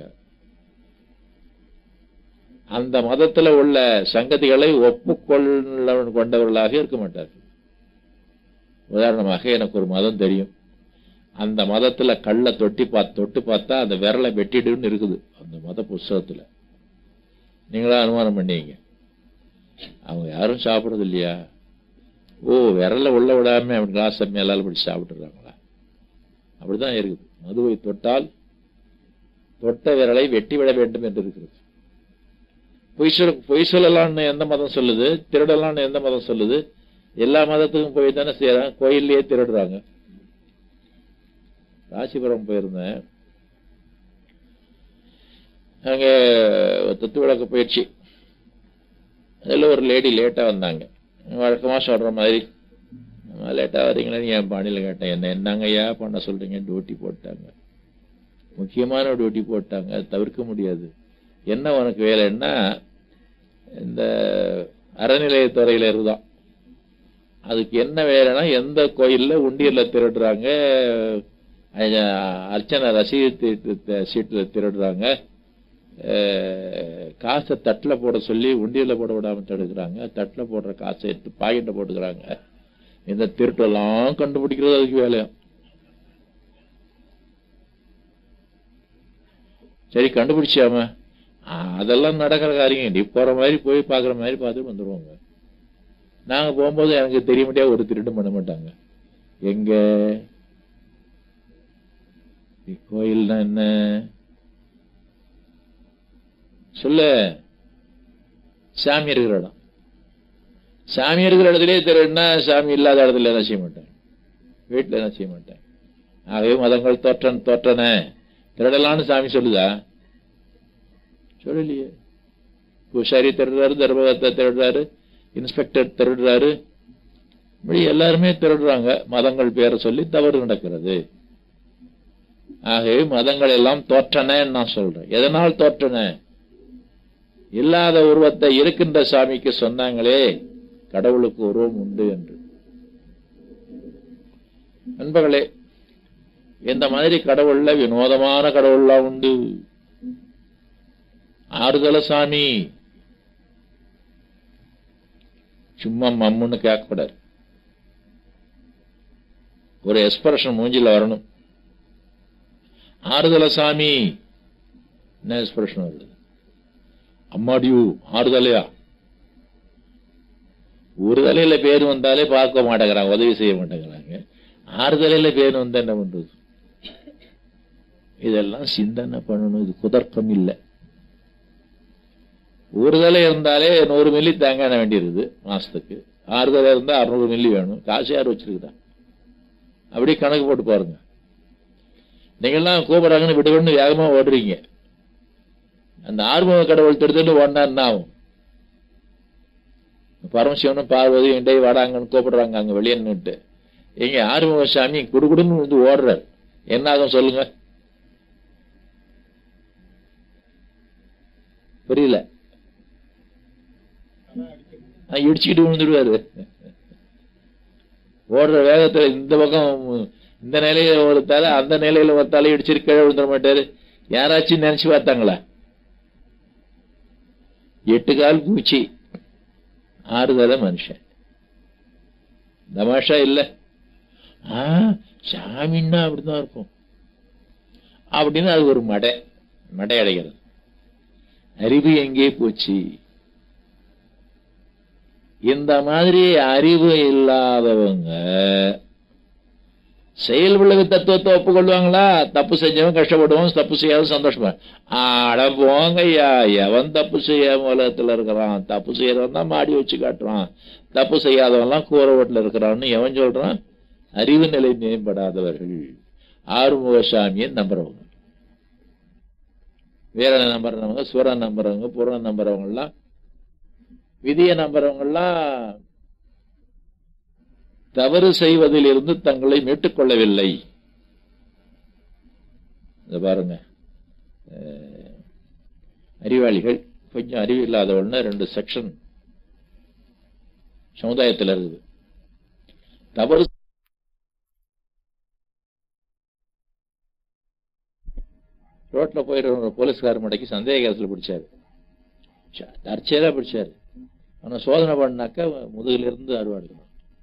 அந்த மதத்துல உள்ள சங்கதிகளை ஒப்புக்கொள்ள கொண்டவர்களாக இருக்க மாட்டார்கள். உதாரணமாக, எனக்கு ஒரு மதம் தெரியும், அந்த மதத்துல கள்ள தொட்டி பார்த்து தொட்டு பார்த்தா அந்த விரலை வெட்டிடுன்னு இருக்குது அந்த மத புஸ்தகத்துல. நீங்களா அனுமானம் பண்ணீங்க, அவங்க யாரும் சாப்பிடுறது இல்லையா? ஓ, விரல உள்ள விடாம அவன் கிளாஸ் மேலால பிடிச்சி சாப்பிட்டுறாங்களா? அப்படிதான் இருக்குது. மதுவை தொட்டால் தொட்ட விரலை வெட்டி விட வேண்டும் என்று இருக்கிறது. பொய் சொல் பொய் சொல்லலாம்னு எந்த மதம் சொல்லுது? திருடலாம்னு எந்த மதம் சொல்லுது? எல்லா மதத்துக்கும் போய் தானே செய்யறாங்க, கோயிலே திருடுறாங்க. ராசிபுரம் போயிருந்தேன், அங்க தத்து விளக்கு போயிடுச்சு. அதில் ஒரு லேடி லேட்டா வந்தாங்க. வழக்கமா சொல்ற மாதிரி, லேட்டா வரீங்களேன்னு என் பாணியில கேட்டேன், என்ன என்னங்க ஐயா பண்ண சொல்றீங்க? டியூட்டி போட்டாங்க, முக்கியமான டியூட்டி போட்டாங்க, தவிர்க்க முடியாது. என்ன உனக்கு வேலைன்னா, இந்த அறநிலையத்துறையில இருந்தான். அதுக்கு என்ன வேலைன்னா, எந்த கோயில்ல உண்டியல்ல திருடுறாங்க, அர்ச்சனை ரசீது சீட்டுல திருடுறாங்க, காசை தட்டில் போட சொல்லி உண்டியல்ல போட விடாம தடுக்கிறாங்க, தட்டில் போடுற காசை எடுத்து பாக்கெட்டை போட்டுக்கிறாங்க. இந்த திருட்டெல்லாம் கண்டுபிடிக்கிறது அதுக்கு வேலையா? சரி, கண்டுபிடிச்சாம அதெல்லாம் நடக்கிற காரியம். நீ போற மாதிரி போய் பாக்குற மாதிரி பார்த்துட்டு வந்துருவாங்க. நாங்க போகும்போது எனக்கு தெரிய முடியாது, ஒரு திருட்டும் பண்ண மாட்டாங்க. எங்க கோயில்னா என்ன சொல்ல? சாமி இருக்கிற இடம். சாமி இருக்கிற இடத்துலயே திருடுனா சாமி இல்லாத இடத்துல என்ன செய்ய மாட்டேன், வீட்டுல என்ன செய்ய மாட்டேன். ஆகவே மதங்கள் தோற்றன் தோற்றன திருடலான்னு சாமி சொல்லுதா? சொல்லலையே. பூசாரி திருடுறாரு, தர்மகர்த்தா திருடுறாரு, இன்ஸ்பெக்டர் திருடுறாரு, இப்படி எல்லாருமே திருடுறாங்க. மதங்கள் பேரை சொல்லி தவறு நடக்கிறது. ஆகவே மதங்கள் எல்லாம் தோற்றன நான் சொல்றேன். எதனால் தோற்றன? இல்லாத உருவத்தை இருக்கின்ற சாமிக்கு சொன்னாங்களே, கடவுளுக்கு உருவம் உண்டு என்று. நண்பர்களே, இந்த மாதிரி கடவுள்ல வினோதமான கடவுள்லாம் உண்டு. ஆறுதல சாமி சும்மா மம்முன்னு கேட்கக்கூடாது, ஒரு எக்ஸ்பிரஷன் மூஞ்சில வரணும். ஆறுதல சாமி என்ன எக்ஸ்பிரஷன் வருது? அம்மாடியூ ஆறுதலையா? ஒரு தலையில பேர் வந்தாலே பார்க்க மாட்டேங்கிறாங்க, உதவி செய்ய மாட்டேங்கிறாங்க. ஆறு தலையில பேர் வந்தா என்ன பண்றது? இதெல்லாம் சிந்தனை பண்ணணும். இது குதர்க்கம் இல்லை. ஒரு தலை இருந்தாலே நூறு மில்லி தேங்காய் வேண்டியிருக்குது மாசத்துக்கு. ஆறு தலை இருந்தா அறுநூறு மில்லி வேணும். காசு யார் வச்சிருக்குதா? அப்படி கணக்கு போட்டு பாருங்க. நீங்கெல்லாம் கூப்பிடுறாங்கன்னு விட்டு விட்டு வேகமா ஓடுறீங்க. அந்த ஆறுமுக கடவுள் திருத்தல் ஓடினார்னா ஆகும். பரமசிவனும் பார்வதி இண்டை வாடாங்கன்னு கூப்பிடுறாங்க அங்க வெளியே நின்றுட்டு. எங்க ஆறுமுக சாமி குடுகுடுன்னு வந்து ஓடுறாரு, என்ன ஆகும் சொல்லுங்க? புரியல? இடிச்சுக்கிட்டு விழுந்துடுவாரு. ஓடுற வேகத்துல இந்த பக்கம் இந்த நிலையில ஒருத்தால அந்த நிலையில ஒருத்தால இடிச்சிட்டு கீழே விழுந்துட மாட்டாரு. யாராச்சும் நினைச்சு பார்த்தாங்களா? எட்டு கால் பூச்சி, ஆறுதல மனுஷன். தமாஷா இல்ல? ஆஹ் சாமின்னா அப்படிதான் இருக்கும் அப்படின்னு அது ஒரு மடை மடை அடைகிறது. அறிவு எங்கே போச்சு? இந்த மாதிரி அறிவு இல்லாதவங்க செயல் விளைவு தத்துவத்தை ஒப்புக்கொள்வாங்களா? தப்பு செஞ்சவன் கஷ்டப்படுவோம், தப்பு செய்யாத சந்தோஷமா. ஆட போங்க ஐயா, எவன் தப்பு செய்யாம உலகத்துல இருக்கிறான்? தப்பு செய்யறவன் தான் மாடி வச்சு காட்டுறான், தப்பு செய்யாதவன்லாம் கூரை வீட்டுல இருக்கிறான்னு எவன் சொல்றான்? அறிவு நிலை மேம்படாதவர்கள், ஆறுமுகசாமியை நம்புறவங்க, வீரனை நம்புறவங்க, சூரன் நம்புறவங்க, பூரணம் நம்புறவங்க எல்லாம், விதியை நம்புறவங்க எல்லாம் தவறு செய்வதில் இருந்து தங்களை மீட்டுக் கொள்ளவில்லை. பாருங்க, அறிவாளிகள் கொஞ்சம் அறிவு இல்லாதவன்னு ரெண்டு செக்ஷன் சமுதாயத்தில் இருக்குது. தவறு ரோட்ல போயிடுற போலீஸ்கார மடைக்கு சந்தேக கேஸ்ல பிடிச்சாரு, தற்செயலா பிடிச்சாரு. ஆனா சோதனை பண்ணாக்க முதுகுல இருந்து அறுவாடுக்கணும்.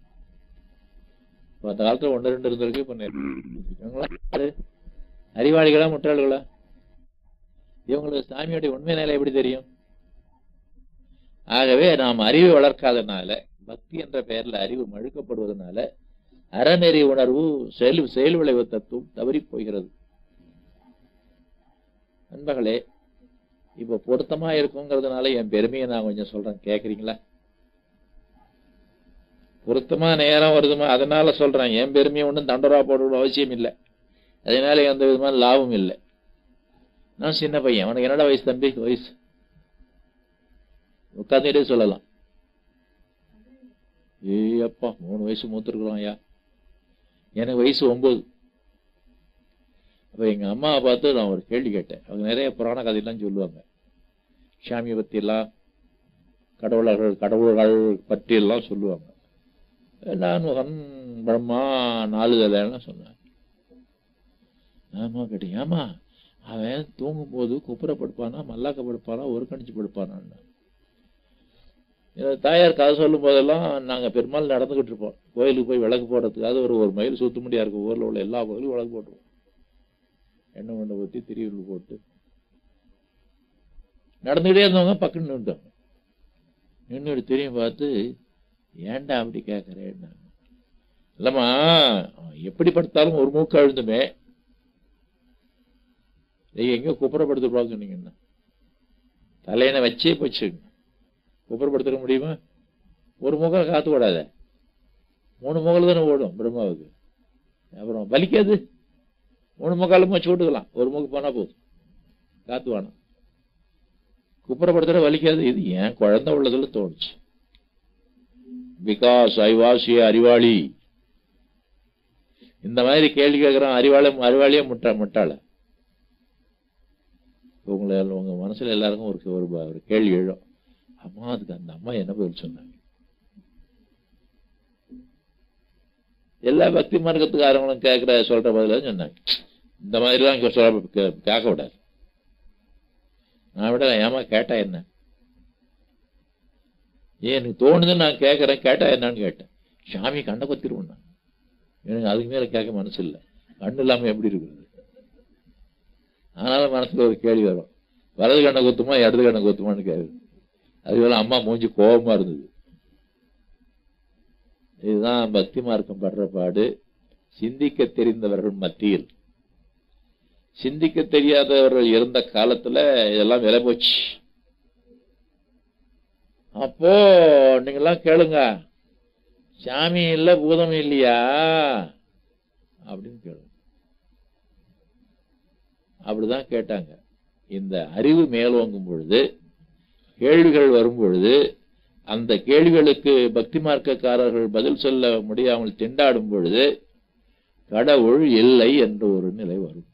அந்த காலத்துல ஒன்று ரெண்டு இருந்திருக்கு. இப்ப அறிவாளிகளா முட்டாள்களா? இவங்களுக்கு சாமியோடைய உண்மை நிலை எப்படி தெரியும்? ஆகவே நாம் அறிவை வளர்க்காதனால, பக்தி என்ற பெயர்ல அறிவு மழுக்கப்படுவதனால அறநெறி உணர்வு செயல் செயல் விளைவு தத்துவம் தவறி போகிறது. நண்பர்களே, இப்ப பொருத்தமா இருக்குங்கிறதுனால என் பெருமையை நான் கொஞ்சம் சொல்றேன், கேக்குறீங்களா? பொருத்தமா நேரம் வருதுமா, அதனால சொல்றேன். என் பெருமையை ஒன்றும் தண்டரா போட அவசியம் இல்லை, அதனால எந்த விதமான லாபம் இல்லை. நான் சின்ன பையன், அவனுக்கு என்னடா வயசு தம்பி? வயசு உட்காந்துட்டே சொல்லலாம். ஏ அப்பா, மூணு வயசு மூத்திருக்கிறோம் ஐயா. எனக்கு வயசு ஒன்பது. அப்ப எங்க அம்மாவை பார்த்து நான் ஒரு கேள்வி கேட்டேன். அவங்க நிறைய புராண கதையெல்லாம் சொல்லுவாங்க, சாமியை பத்தி எல்லாம், கடவுளர்கள் கடவுள்கள் பற்றி எல்லாம் சொல்லுவாங்க. நான்முகன் பிரம்மா நாலு தலையெல்லாம் சொன்னாங்க. ஆமா கேட்டேன், ஏமா அவன் தூங்கும் போது குப்புறப்படுப்பானா, மல்லாக்க படுப்பானா, ஒரு கணிச்சு படுப்பானான்னு. தாயார் கதை சொல்லும் போதெல்லாம் நாங்க பெருமாள் நடந்துகிட்டு இருப்போம். கோயிலுக்கு போய் விளக்கு போடுறதுக்காக ஒரு ஒரு மைல் சுத்த முடியா இருக்கும். ஊர்ல உள்ள எல்லா கோயிலும் விளக்கு போட்டுருவோம். எண்ணெய் கொண்டை ஊற்றி திரியுள் போட்டு நடந்துகிட்டே இருந்தவங்க பக்கம் நின்றுட்டாங்க. நின்று தெரியும் பார்த்து, ஏன்டா அப்படி கேட்கறேன்? இல்லம்மா, எப்படி படுத்தாலும் ஒரு மூக்கு அழுந்துமே, எங்க குப்புறப்படுத்த சொன்னீங்கன்னா தலையணை வச்சே போச்சுங்க. குப்புறப்படுத்த முடியுமா? ஒரு முகம் காத்து ஓடாத, மூணு முகல் தானே ஓடும் பிரம்மாவுக்கு. அப்புறம் வலிக்காது, மூணு முகாலும் வச்சு விட்டுக்கலாம். ஒரு மூக்கு போனா போதும், காத்து வேணும். குப்புறப்படுத்துற வலிக்காது. இது ஏன் குழந்தை உள்ளதுல தோணுச்சு. பிகாஸ் ஐ வாஸ் ஏ அறிவாளி. இந்த மாதிரி கேள்வி கேட்கிறான் அறிவாளி அறிவாளியே முட்டா முட்டாள. உங்களை உங்க மனசுல எல்லாருக்கும் ஒரு ஒரு கேள்வி எழும், அம்மா அதுக்கு அந்த அம்மா என்ன பதில் சொன்னாங்க? எல்லா பக்தி மார்க்கத்துக்காரங்களும் கேட்கிற சொல்ற பதில சொன்னாங்க. இந்த மாதிரி எல்லாம் கேட்க விடாது. நான் விட ஏமா கேட்டா என்ன? ஏன் எனக்கு தோணுதுன்னு நான் கேட்கறேன், கேட்டா என்னன்னு கேட்டேன். சாமி கண்ணை கொத்திருவேன். எனக்கு அதுக்கு மேல கேட்க மனசு இல்லை. கண்ணு இல்லாம எப்படி இருக்குது? ஆனாலும் மனசுல ஒரு கேள்வி வரும், வலது கண்ணை கொத்துமா இடது கண்ணை கொத்துமான்னு கேள்வி. அதுவேளை அம்மா மூஞ்சி கோபமா இருந்தது. இதுதான் பக்தி மார்க்கம் படுற பாடு. சிந்திக்க தெரிந்தவர்கள் மத்தியில், சிந்திக்க தெரியாதவர்கள் இருந்த காலத்துல இதெல்லாம் விலை போச்சு. அப்போ நீங்க எல்லாம் கேளுங்க, சாமி இல்ல பூதம் இல்லையா, அப்படின்னு கேள்வி. அப்படிதான் கேட்டாங்க. இந்த அறிவு மேலோங்கும் பொழுது, கேள்விகள் வரும் பொழுது, அந்த கேள்விகளுக்கு பக்தி மார்க்கக்காரர்கள் பதில் சொல்ல முடியாமல் திண்டாடும் பொழுது கடவுள் இல்லை என்ற ஒரு நிலை வரும்.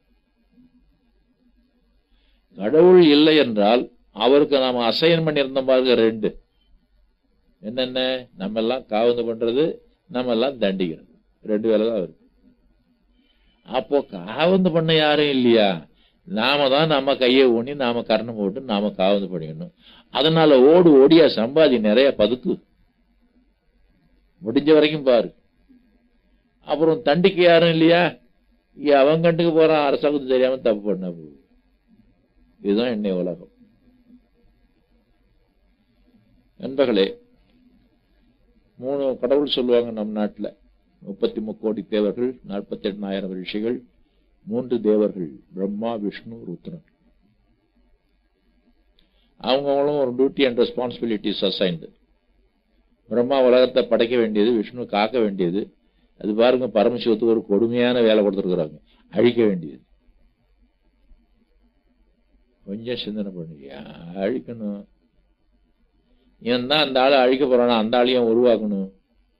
கடவுள் இல்லை என்றால் அவருக்கு நாம அசைன் பண்ணியிருந்த பாருங்க ரெண்டு. என்னென்ன? நம்ம எல்லாம் காவந்து பண்றது, நம்ம எல்லாம் தண்டிக்கிறது. ரெண்டு வேலை தான் இருக்கு. அப்போ காவந்து பண்ண யாரும் இல்லையா? நாம தான் நம்ம கையை ஊனி நாம கரணம் போட்டு நாம காவந்து பண்ணிக்கணும். அதனால ஓடு ஓடியா சம்பாதி நிறைய பதுக்கு, முடிஞ்ச வரைக்கும் பாரு. அப்புறம் தண்டிக்க யாரும் இல்லையா? அவன் கண்டுக்கு போறான், அரசாங்கத்துக்கு தெரியாம தப்பு பண்ண போகுது. இதுதான் என்னை உலகம். நண்பர்களே, மூணு கடவுள் சொல்லுவாங்க நம் நாட்டில். முப்பத்தி முக்கோடி தேவர்கள், நாற்பத்தி எண்ணாயிரம் ரிஷிகள், மூன்று தேவர்கள், பிரம்மா, விஷ்ணு, ருத்ரன். அவங்களும் ஒரு duty and responsibilities assigned. Brahma உலகத்தை படைக்க வேண்டியது, விஷ்ணு காக்க வேண்டியது. அது பாருங்க, பரமசிவத்துக்கு ஒரு கொடுமையான வேலை கொடுத்துருக்குறாங்க, அழிக்க வேண்டியது. கொஞ்சம் சிந்தனை பண்ணுங்க, அழிக்கணும். ஏன் தான் அந்த ஆளை அழிக்க போறானா, அந்த ஆளையும் உருவாக்கணும்.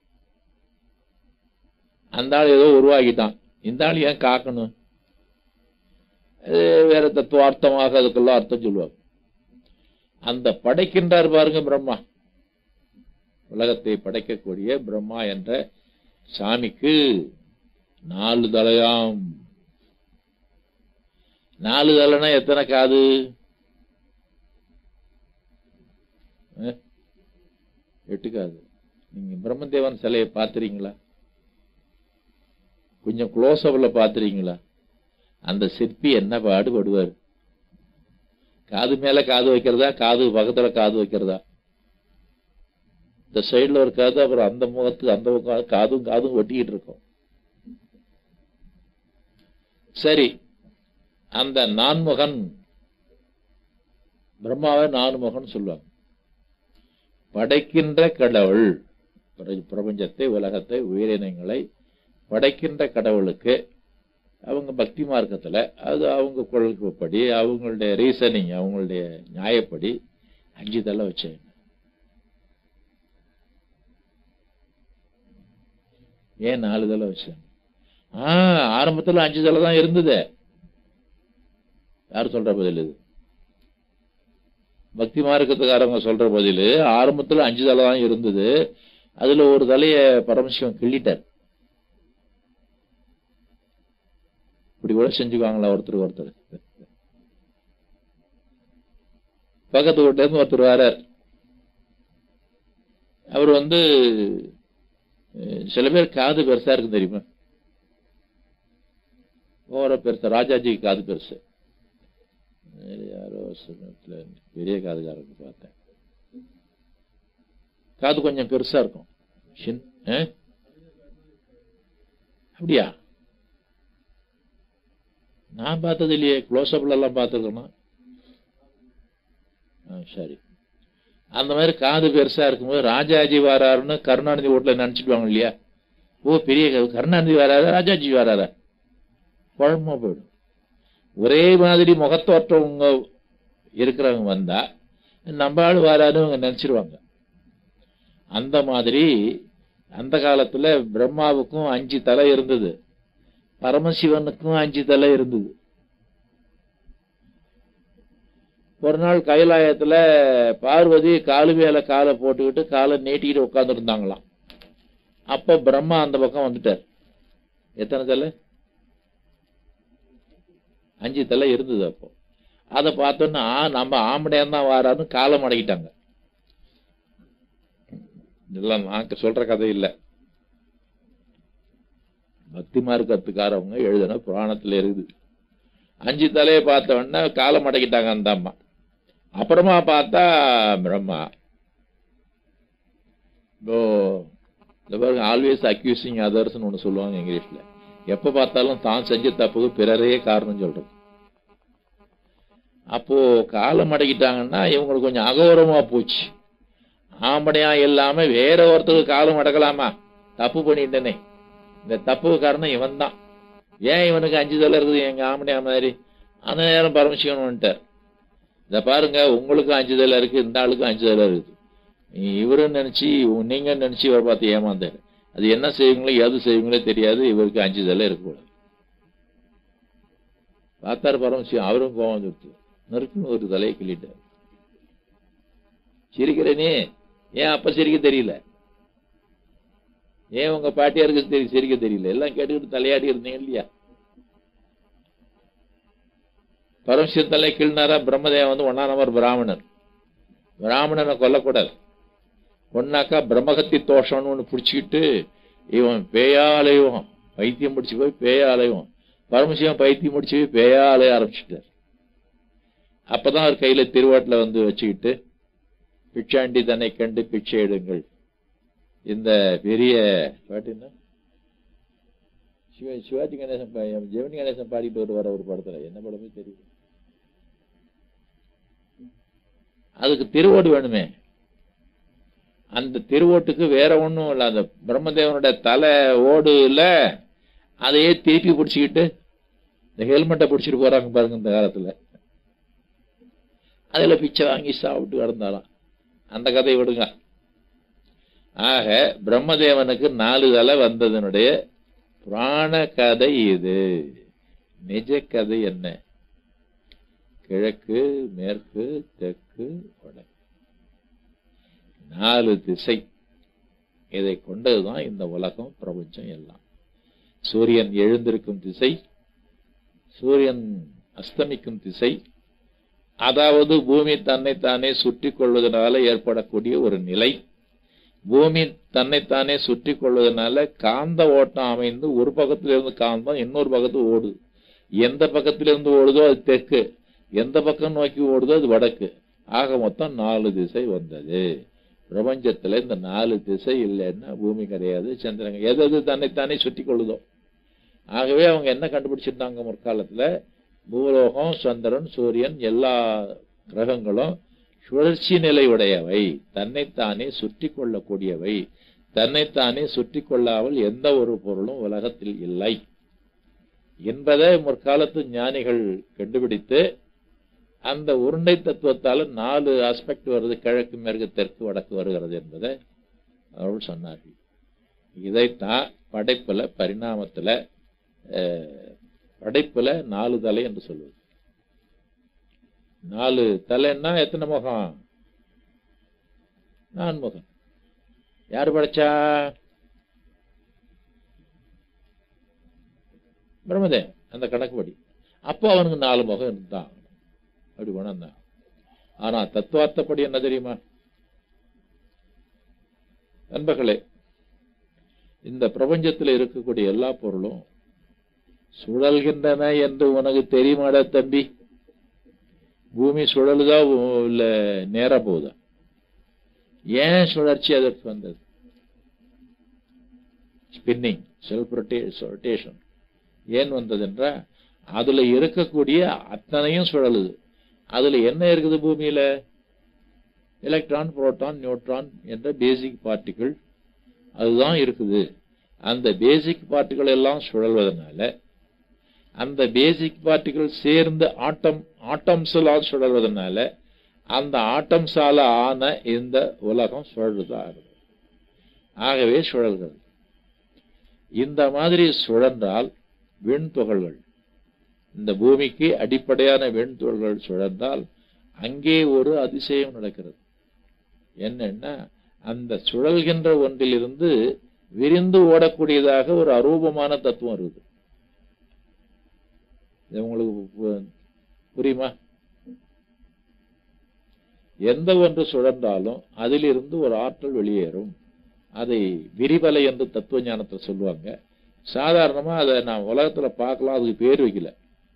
அந்த ஆள் ஏதோ உருவாக்கிட்டான், இந்த ஆள் ஏன் காக்கணும்? வேற தத்துவார்த்தமாக அதுக்கெல்லாம் அர்த்தம் சொல்லுவாங்க. அந்த படைக்கின்றார் பாருங்க பிரம்மா, உலகத்தை படைக்கக்கூடிய பிரம்மா என்ற சாமிக்கு நாலு தலையாம். நாலு தலைனா எத்தனை காது? எட்டு காது. நீங்க பிரம்மதேவன் சிலையை பார்த்துறீங்களா? கொஞ்சம் க்ளோஸ் அப்ல பார்த்துறீங்களா? அந்த சிற்பி என்ன பாடுபடுவார்? காது மேல காது வைக்கிறதா, காது பக்கத்துல காது வைக்கிறதா? இந்த சைடுல ஒரு காது, அப்புறம் அந்த முகத்துக்கு அந்த முகம், காதும் காதும் ஒட்டிக்கிட்டு இருக்கும். சரி, அந்த நான்முகன் பிரம்மாவை நான்முகன் சொல்லுவாங்க. படைக்கின்ற கடவுள், பிரபஞ்சத்தை, உலகத்தை, உயிரினங்களை படைக்கின்ற கடவுளுக்கு அவங்க பக்தி மார்க்கத்துல, அது அவங்க கொள்கைப்படி, அவங்களுடைய ரீசனிங், அவங்களுடைய நியாயப்படி அஞ்சு தலை வச்சாங்க. ஏன் நாலு தலை வச்சாங்க? ஆஹ் ஆரம்பத்துல அஞ்சு தலை தான் இருந்தது. யார் சொல்ற பதில் இது? பக்தி மார்க்கத்துக்காரங்க சொல்ற பதில், ஆரம்பத்துல அஞ்சு தலை தான் இருந்தது, அதுல ஒரு தலைய பரமசிவன் கிள்ளிட்டார். இப்படி கூட செஞ்சுக்குவாங்களா ஒருத்தர் ஒருத்தர்? பக்கத்து வீட்டுல இருந்து ஒருத்தர் வரார். அவர் வந்து, சில பேர் காது பெருசா இருக்கு தெரியுமா? ஓர பெருசா, ராஜாஜிக்கு காது பெருசு. யாரோ பெரிய காதுகாரருக்கு பார்த்தேன், காது கொஞ்சம் பெருசா இருக்கும். அப்படியா? நான் பார்த்தது இல்லையே, க்ளோஸ் அப்ல எல்லாம் பார்த்துருக்கணும். சரி, அந்த மாதிரி காது பெருசா இருக்கும்போது ராஜாஜி வராருன்னு கருணாநிதி வீட்டுல நினைச்சிடுவாங்க இல்லையா? ஓ, பெரிய கருணாநிதி வராதா, ராஜாஜி வராதா? குழம்பமா போயிடும். ஒரே மாதிரி முகத்தோற்றவங்க இருக்கிறவங்க வந்தா நம்ம ஆள் வராதுன்னு அவங்க நினைச்சிருவாங்க. அந்த மாதிரி அந்த காலத்துல பிரம்மாவுக்கும் அஞ்சு தலை இருந்தது, பரமசிவனுக்கும் அஞ்சு தலை இருந்தது. ஒரு நாள் கைலாயத்துல பார்வதி காலு மேல காலை போட்டுக்கிட்டு காலை நீட்டிக்கிட்டு உட்கார்ந்து இருந்தாங்களாம். அப்ப பிரம்மா அந்த பக்கம் வந்துட்டார். எத்தனை தலை? அஞ்சு தலை இருந்தது. அப்போ அதை பார்த்தோன்னா நம்ம ஆம்படையான் தான் வாரான்னு காலம் அடக்கிட்டாங்க. இதெல்லாம் நான் சொல்ற கதை இல்லை, பக்தி மார்க்கத்துக்காரவங்க எழுதுன புராணத்துல இருக்குது. அஞ்சு தலையை பார்த்தவொடனே காலம் அடக்கிட்டாங்க அந்த அம்மா. அப்புறமா பார்த்தா பிரம்மா. ஆல்வேஸ் அக்யூசிங் அதர்ஸ் ஒண்ணு சொல்லுவாங்க இங்கிலீஷ்ல. எப்ப பார்த்தாலும் தான் செஞ்ச தப்புக்கு பிறரே காரணம் சொல்றது. அப்போ காலம் அடக்கிட்டாங்கன்னா இவங்களுக்கு கொஞ்சம் அகௌரவமா போச்சு. ஆம்படையா இல்லாம வேற ஒருத்தருக்கு காலம் அடக்கலாமா? தப்பு பண்ணிட்டேனே, இந்த தப்பு காரணம் இவன் தான். ஏன் இவனுக்கு அஞ்சு தலை இருக்குது எங்க ஆமனியா மாதிரி? அந்த நேரம் பரமசிவன் வந்துட்டார். இத பாருங்க, உங்களுக்கும் அஞ்சு தலை இருக்கு, இந்த ஆளுக்கும் அஞ்சு தலை இருக்குது. இவரும் நினைச்சு நீங்க நினைச்சு இவரை பார்த்து ஏமாந்தாரு. அது என்ன செய்வீங்களோ எது செய்வீங்களோ தெரியாது, இவருக்கு அஞ்சு தலை இருக்கக்கூடாது. பார்த்தாரு பரமசிவம், அவரும் கோவம் வந்துடுச்சு. நறுக்குன்னு ஒரு தலையை கிள்ளிட்டார். சிரிக்கிறேனே, ஏன் அப்ப சிரிக்க தெரியல? ஏன் உங்க பாட்டியாருக்கு தெரிய சிரிக்க தெரியல? எல்லாம் கேட்டுக்கிட்டு தலையாடி இருந்தீங்க இல்லையா? பரமசிவன் தலை கிள்னாரா? பிரம்மதேவன் வந்து ஒன்னா நம்பர் பிராமணன். பிராமணனை கொல்லக்கூடாது. கொன்னாக்கா பிரம்மகத்தி தோஷம்னு ஒண்ணு பிடிச்சிக்கிட்டு இவன் பேயாலயம் பைத்தியம் பிடிச்சு போய் பேயாலயம் பரமசிவன் பைத்தியம் முடிச்சு போய் பேயாலய ஆரம்பிச்சுட்டார். அப்பதான் அவர் கையில திருவாட்டில வந்து வச்சுக்கிட்டு பிச்சாண்டி தன்னை கண்டு பிச்சை எடுங்கள், இந்த பெரிய பாட்டு என்ன சிவ சிவாஜி கணேசன் ஜெமினி கணேசன் பாடிட்டு வருவார் ஒரு படத்துல, என்ன படமே தெரியும். அதுக்கு திருவோடு வேணுமே. அந்த திருவோட்டுக்கு வேற ஒண்ணும் இல்ல, அந்த பிரம்மதேவனுடைய தலை ஓடு இல்ல, அதையே திருப்பி பிடிச்சிக்கிட்டு இந்த ஹெல்மெட்டை பிடிச்சிட்டு போறாங்க பாருங்க இந்த காலத்துல. அதுல பிச்சை வாங்கி சாப்பிட்டு கிடந்தாலாம். அந்த கதையை விடுங்க. ஆக பிரம்மதேவனுக்கு நாலு தலை வந்ததனுடைய புராண கதை இது. நிஜ கதை என்ன? கிழக்கு, மேற்கு, தெற்கு, வடக்கு, நாலு திசை. இதை கொண்டதுதான் இந்த உலகம், பிரபஞ்சம் எல்லாம். சூரியன் எழுந்திருக்கும் திசை, சூரியன் அஸ்தமிக்கும் திசை, அதாவது பூமி தன்னைத்தானே சுற்றி கொள்வதனால ஏற்படக்கூடிய ஒரு நிலை. பூமி தன்னைத்தானே சுற்றி கொள்வதனால காந்த ஓட்டம் அமைந்து ஒரு பக்கத்திலிருந்து காந்தம் இன்னொரு பக்கத்து ஓடுது. எந்த பக்கத்திலிருந்து ஓடுதோ அது தெற்கு, எந்த பக்கம் நோக்கி ஓடுதோ அது வடக்கு. ஆக மொத்தம் நாலு திசை வந்தது. பிரபஞ்சத்துல இந்த நாலு திசை இல்லைன்னா பூமி கிடையாது, சந்திரன் எது எது தன்னைத்தானே சுற்றி கொள்ளுதோ. ஆகவே அவங்க என்ன கண்டுபிடிச்சிருந்தாங்க முற்காலத்துல, பூலோகம், சந்திரன், சூரியன் எல்லா கிரகங்களும் சுழற்சி நிலை உடையவை, தன்னைத்தானே சுற்றி கொள்ளக்கூடியவை. தன்னைத்தானே சுற்றி கொள்ளாமல் எந்த ஒரு பொருளும் உலகத்தில் இல்லை என்பதை முற்காலத்து ஞானிகள் கண்டுபிடித்து அந்த உருண்டை தத்துவத்தால நாலு ஆஸ்பெக்ட் வருது, கிழக்கு, மேற்கு, தெற்கு, வடக்கு வருகிறது என்பதை அவர்கள் சொன்னார்கள். இதைத்தான் படைப்புல பரிணாமத்துல படைப்புல நாலு தலை என்று சொல்வது. நாலு தலைன்னா எத்தனை முகம்? நான்முகம். யாரு படைச்சா? பிரம்மதேவன். அந்த கணக்குப்படி அப்போ அவனுக்கு நாலு முகம் இருந்தான், அப்படி உணர்ந்தான். ஆனா தத்துவார்த்தப்படி என்ன தெரியுமா நண்பர்களே? இந்த பிரபஞ்சத்தில் இருக்கக்கூடிய எல்லா பொருளும் சுழல்கின்றன என்று உனக்கு தெரியுமாடா தம்பி? பூமி சுழலுதா இல்ல நேரா போகுதா? ஏன் சுழற்சி அதற்கு வந்தது? ஸ்பின்னிங், செல்ஃப் ரொட்டேஷன் ஏன் வந்தது என்றா, அதுல இருக்கக்கூடிய அத்தனையும் சுழலுது. அதுல என்ன இருக்குது பூமியில? எலக்ட்ரான், புரோட்டான், நியூட்ரான் என்ற பேசிக் பார்ட்டிகிள் அதுதான் இருக்குது. அந்த பேசிக் பார்ட்டிகிள் எல்லாம் சுழல்வதனால, அந்த பேசிக் பார்ட்டிகிள் சேர்ந்து ஆட்டம் ஆட்டம்ஸால் சுழல்வதனால அந்த ஆட்டம்ஸால ஆன இந்த உலகம் சுழல்தான். ஆகவே சுழல்கிறது. இந்த மாதிரி சுழன்றால் விண்துகள்கள், இந்த பூமிக்கு அடிப்படையான விண்துகள்கள் சுழன்றால் அங்கே ஒரு அதிசயம் நடக்கிறது. என்னன்னா, அந்த சுழல்கின்ற ஒன்றிலிருந்து விரிந்து ஓடக்கூடியதாக ஒரு அரூபமான தத்துவம் இருக்குது. உங்களுக்கு புரியுமா? எந்த ஒன்று சுழன்றாலும் அதிலிருந்து ஒரு ஆற்றல் வெளியேறும். அதை விரிவலை என்று தத்துவ ஞானத்தை சொல்லுவாங்க. சாதாரணமா அதை நான் உலகத்துல பார்க்கலாம், அதுக்கு பேர் வைக்கல.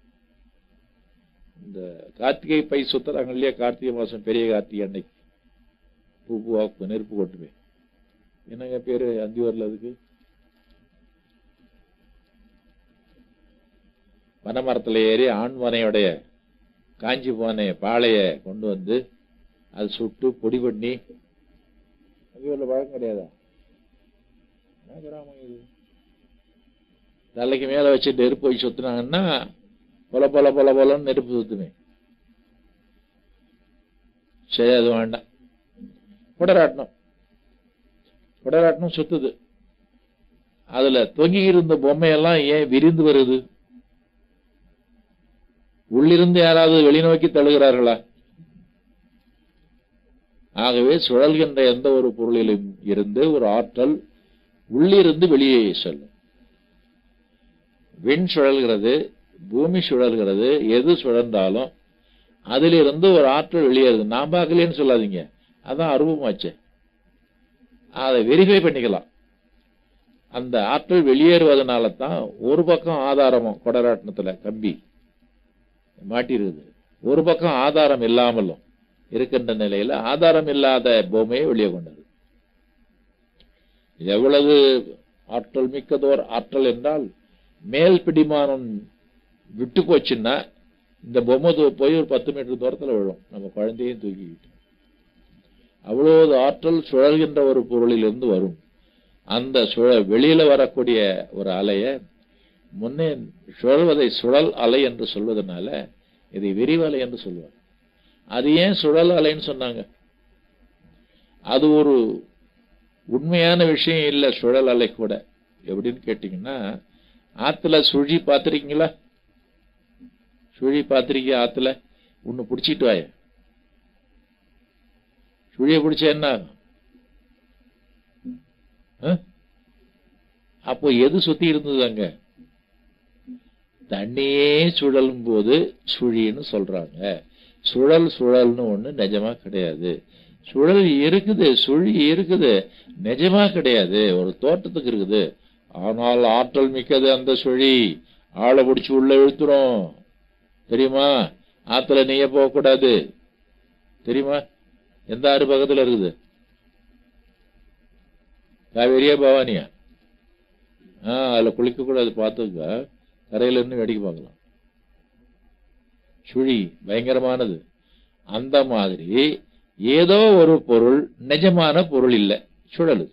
இந்த கார்த்திகை பை சுத்துறாங்க இல்லையா, கார்த்திகை மாசம் பெரிய கார்த்திகை அன்னைக்கு பூ பூவாக்கு நெருப்பு கொட்டுமே, என்னங்க பேரு அஞ்சு வரல அதுக்கு? வனமரத்துல ஏறி ஆண்மனையுடைய காஞ்சி போன பாளைய கொண்டு வந்து அது சுட்டு பொடி பண்ணி, அஞ்சு வரல வழக்கம் கிடையாதா? கிராமம் இது. தலைக்கு மேல வச்சு நெருப்பு போய் சுத்தினாங்கன்னா பொல பொல பொல பொலன்னு நெருப்பு சுத்துமே. சரி, அது வேண்டாம். குடராட்டணும் குடராட்டணும் சுத்துது. அதுல தொங்கி இருந்த பொம்மையெல்லாம் ஏன் விரிந்து வருது? உள்ளிருந்து யாராவது வெளிநோக்கி தள்ளுகிறார்களா? ஆகவே சுழல்கின்ற எந்த ஒரு பொருளிலும் இருந்து ஒரு ஆற்றல் உள்ளிருந்து வெளியே செல்லும். விண் சுழல்கிறது, பூமி சுழல்கிறது, எது சுழன்றாலும் அதிலிருந்து ஒரு ஆற்றல் வெளியேறுது. நான் பார்க்கலன்னு சொல்லாதீங்க, அதான் அருவமாச்சு. அதை வெரிஃபை பண்ணிக்கலாம். அந்த ஆற்றல் வெளியேறுவதனால தான் ஒரு பக்கம் ஆதாரமும் கொடராட்டணத்துல கம்பி மாட்டிருக்குது, ஒரு பக்கம் ஆதாரம் இல்லாமலும் இருக்கின்ற நிலையில ஆதாரம் இல்லாத பொம்மையை வெளியே கொண்டது. எவ்வளவு ஆற்றல் மிக்கதோர் ஆற்றல் என்றால், மேல் பிடிமானம் விட்டு போச்சுன்னா இந்த பொம்மை போய் ஒரு பத்து மீட்டர் தூரத்தில் விழும், நம்ம குழந்தையும் தூக்கிக்கிட்டு. அவ்வளவு ஆற்றல் சுழல்கின்ற ஒரு பொருளிலிருந்து வரும். அந்த சுழல் வெளியில வரக்கூடிய ஒரு அலைய முன்னே சுழல்வதை சுழல் அலை என்று சொல்வதனால இதை விரிவலை என்று சொல்லுவாங்க. அது ஏன் சுழல் அலைன்னு சொன்னாங்க? அது ஒரு உண்மையான விஷயம் இல்லை. சுழல் அலை கூட எப்படின்னு கேட்டீங்கன்னா, ஆத்துல சுழி பார்த்திருக்கீங்களா? சுழி பார்த்திருக்கீங்க? ஆத்துல ஒன்னு பிடிச்சிட்டு வாய, சுழிய பிடிச்ச என்ன அப்போ எது சுத்தி இருந்தது? அங்க தண்ணியே சுழலும் போது சுழின்னு சொல்றாங்க. சுழல் சுழல்னு ஒண்ணு நிஜமா கிடையாது. சுழல் இருக்குது, சுழி இருக்குது, நிஜமா கிடையாது, ஒரு தோட்டத்துக்கு இருக்குது. ஆனால் ஆற்றல் மிக்கது அந்த சுழி. ஆளை பிடிச்சி உள்ள இழுத்துரும், தெரியுமா? ஆத்துல நீய போக கூடாது, தெரியுமா? எந்த ஆறு பக்கத்துல இருக்குது? காவேரியா பவானியா? ஆஹ் அதுல குளிக்க கூடாது, பார்த்துக்க. கரையில இருந்து வேடிக்கை பார்க்கலாம். சுழி பயங்கரமானது. அந்த மாதிரி ஏதோ ஒரு பொருள் நிஜமான பொருள் இல்லை, சுழலு.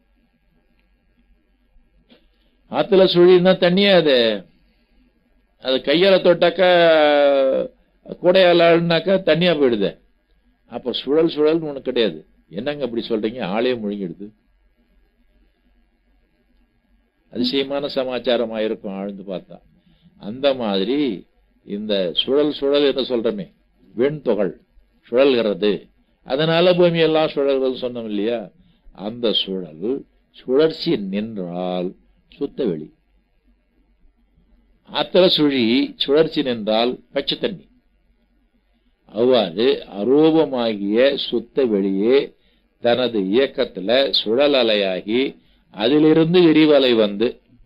ஆத்துல சுழின்னா தண்ணியா? அது அது கையால தொட்டாக்கா கூடையாளாக்கா தண்ணியா போயிடுது. அப்ப சுழல் சுழல்னு ஒண்ணு கிடையாது. என்னங்க அப்படி சொல்றீங்க? ஆளையே முழுங்கிடுது. அதிசயமான சமாச்சாரமா இருக்கும் ஆழ்ந்து பார்த்தா. அந்த மாதிரி இந்த சுழல் சுழல் என்று சொல்றமே, வெண்தொகல் சுழல்கிறது, அதனால பூமி எல்லாம் சுழல்கள் சொன்னோம் இல்லையா? அந்த சுழல் சுழற்சி நின்றால் சுத்த வெளி. ஆத்திர சுழி சுழற்சி நின்றால் பச்சை தண்ணி. அவ்வாறு அரூபமாகிய சுத்த வெளியே தனது இயக்கத்துல சுழல் அலையாகி அதிலிருந்து விரிவலை வந்து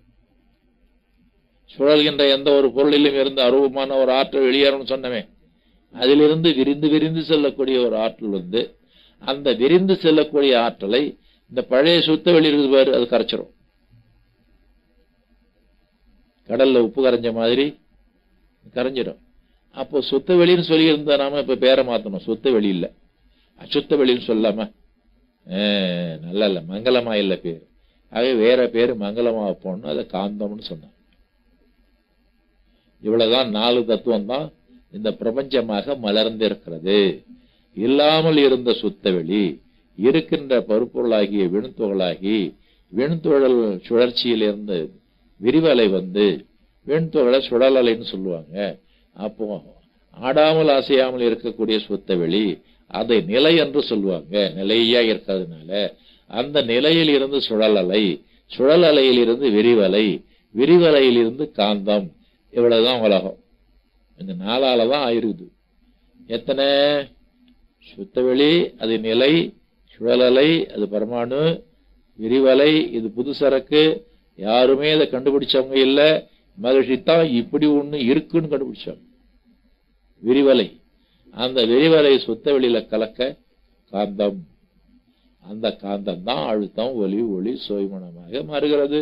சுழல்கின்ற எந்த ஒரு பொருளிலும் இருந்து அரூபமான ஒரு ஆற்றல் வெளியேறும் சொன்னமே, அதிலிருந்து விரிந்து விரிந்து செல்லக்கூடிய ஒரு ஆற்றல் வந்து அந்த விரிந்து செல்லக்கூடிய ஆற்றலை இந்த பழைய சுத்த வெளி இருக்குது பாரு, அது கரைச்சிரும். கடல்ல உப்பு கரைஞ்ச மாதிரி கரைஞ்சிடும். அப்போ சுத்த வெளின்னு சொல்லி இருந்தா நாம இப்ப பேரை மாத்தணும். சுத்த வெளி இல்ல, அசுத்த வெளின்னு சொல்லாம நல்ல இல்ல, மங்களமா இல்ல பேரு. ஆகவே வேற பேரு மங்களமா போடணும். அதை காந்தம்னு சொன்னாங்க. இவ்வளவுதான் நாலு தத்துவம் தான் இந்த பிரபஞ்சமாக மலர்ந்திருக்கிறது. இல்லாமல் இருந்த சுத்தவெளி இருக்கின்ற பருப்பொருளாகிய விண்துகளாகி விண்துழல் சுழற்சியிலிருந்து விரிவலை வந்து விண்துகளை சுழலலைன்னு சொல்லுவாங்க. அப்போ ஆடாமல் அசையாமல் இருக்கக்கூடிய சுத்தவெளி அதை நிலை என்று சொல்லுவாங்க. நிலையா இருக்கிறதுனால அந்த நிலையில் இருந்து சுழல் அலை, சுழல் அலையில் இருந்து விரிவலை, விரிவலையில் இருந்து காந்தம். இவ்வளவுதான் உலகம். இந்த நாளாலதான் ஆயிருக்குது. எத்தனை? சுத்தவெளி அது நிலை, சுழலலை அது பரமாணு, விரிவலை இது புது சரக்கு. யாருமே அதை கண்டுபிடிச்சவங்க இல்ல. மகிழ்ச்சி தான் இப்படி ஒண்ணு இருக்குன்னு கண்டுபிடிச்சாங்க. விரிவலை, அந்த விரிவலை சுத்தவெளியில கலக்க காந்தம். அந்த காந்தம் தான் அழுத்தம், ஒலி, ஒளி, சோய்மனமாக மாறுகிறது.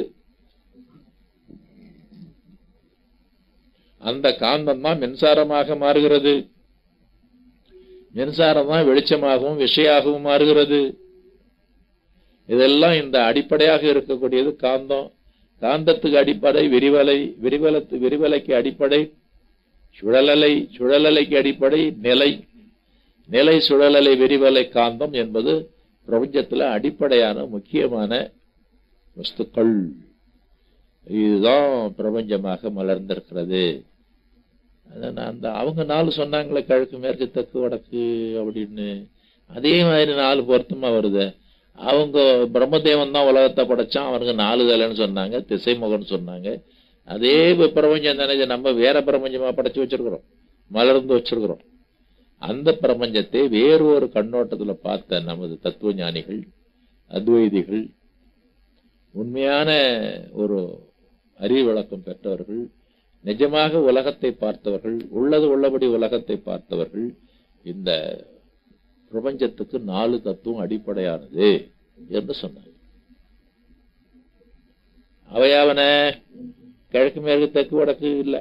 அந்த காந்தம் தான் மின்சாரமாக மாறுகிறது. மின்சாரம் தான் வெளிச்சமாகவும் விஷயாகவும் மாறுகிறது. இதெல்லாம் இந்த அடிப்படையாக இருக்கக்கூடியது காந்தம். காந்தத்துக்கு அடிப்படை விரிவலை, விரிவலத்து விரிவலைக்கு அடிப்படை சுழலலை, சுழலலைக்கு அடிப்படை நிலை, நிலை சுழலலை விரிவலை காந்தம் என்பது பிரபஞ்சத்தில் அடிப்படையான முக்கியமான வஸ்துக்கள். இதுதான் பிரபஞ்சமாக மலர்ந்திருக்கிறது. அந்த அவங்க நாலு சொன்னாங்களே, கிழக்கு மேற்கு தெற்கு வடக்கு அப்படின்னு, அதே மாதிரி நாலு பொருத்தமா வருது. அவங்க பிரம்மதேவன் தான் உலகத்தை படைச்சான், அவனுக்கு நாலு தலைன்னு சொன்னாங்க, திசைமுகன் சொன்னாங்க. அதே பிரபஞ்சம் தானே நம்ம வேற பிரபஞ்சமா படைச்சு வச்சிருக்கிறோம், மலர்ந்து வச்சிருக்கிறோம். அந்த பிரபஞ்சத்தை வேறு ஒரு கண்ணோட்டத்துல பார்த்த நமது தத்துவ ஞானிகள், அத்வைதிகள், உண்மையான ஒரு அறிவு விளக்கம் பெற்றவர்கள், நிஜமாக உலகத்தை பார்த்தவர்கள், உள்ளது உள்ளபடி உலகத்தை பார்த்தவர்கள், இந்த பிரபஞ்சத்துக்கு நாலு தத்துவம் அடிப்படையானது என்று சொன்னார். அவையாவன கிழக்கு மேற்கு தெற்கு வடக்கு இல்ல,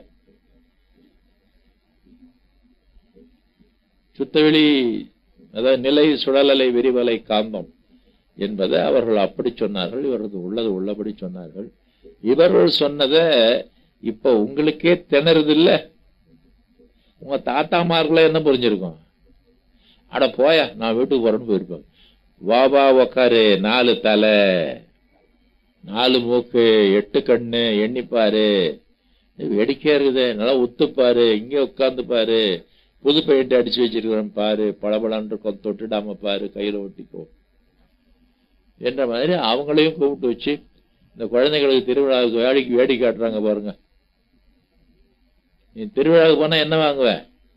சுத்தவெளி, அதாவது நிலை சுழலலை விரிவலை காந்தம் என்பதை அவர்கள் அப்படி சொன்னார்கள். இவர்கள் உள்ளது உள்ளபடி சொன்னார்கள். இவர்கள் சொன்னதை இப்ப உங்களுக்கே திணறுது இல்ல? உங்க தாத்தாமார்களே என்ன புரிஞ்சிருக்கும்? அட போயா, நான் வீட்டுக்கு போறேன்னு போயிருப்பேன். வாபா உக்காரு, நாலு தலை, நாலு மூக்கு, எட்டு கண்ணு, எண்ணிப்பாரு, வெடிக்கே இருக்குது, நல்லா உத்துப்பாரு, இங்க உட்கார்ந்து பாரு, புது பெயிண்ட் அடிச்சு வச்சிருக்கிறேன் பாரு, பளபளன்று தொட்டுடாம பாரு, கையில ஒட்டிக்கோ என்ற மாதிரி அவங்களையும் கூப்பிட்டு வச்சு இந்த குழந்தைகளுக்கு திருவிழாவுக்கு வேடிக்கை வேடி காட்டுறாங்க பாருங்க. நீ திருவிழாவுக்கு போனா என்ன வாங்குவ?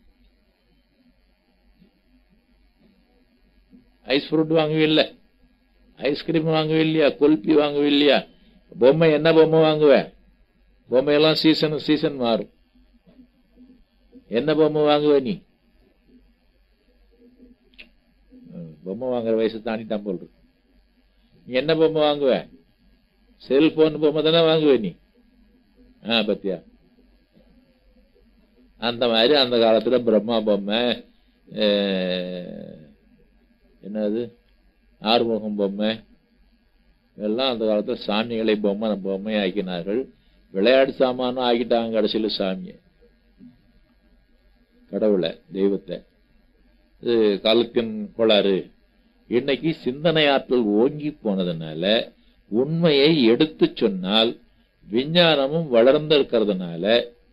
ஐஸ் ஃப்ரூட் வாங்குவில்ல, ஐஸ்கிரீம் வாங்குவில்லையா, குல்பி வாங்குவில்லையா, பொம்மை என்ன பொம்மை வாங்குவ? பொம்மையெல்லாம் சீசன் சீசன் மாறும். என்ன பொம்மை வாங்குவ நீ? பொம்மை வாங்குற வயசு தாண்டிட்டான் போல் இருக்கு. நீ என்ன பொம்மை வாங்குவ? செல்போன் பொம்மை தானே வாங்குவ நீ. ஆ பத்தியா, அந்த மாதிரி அந்த காலத்துல பிரம்மா பொம்மை, என்னது ஆறுமுகம் பொம்மை, எல்லாம் அந்த காலத்துல சாமிகளை பொம்மை பொம்மை ஆக்கினார்கள். விளையாட்டு சாமானும் ஆக்கிட்டாங்க கடைசியில சாமியை, கடவுளை, தெய்வத்தை. இது காலத்தின் கோளாறு. இன்னைக்கு சிந்தனை ஆற்றல் ஓங்கி போனதுனால, உண்மையை எடுத்து சொன்னால் விஞ்ஞானமும் வளர்ந்து இருக்கிறதுனால,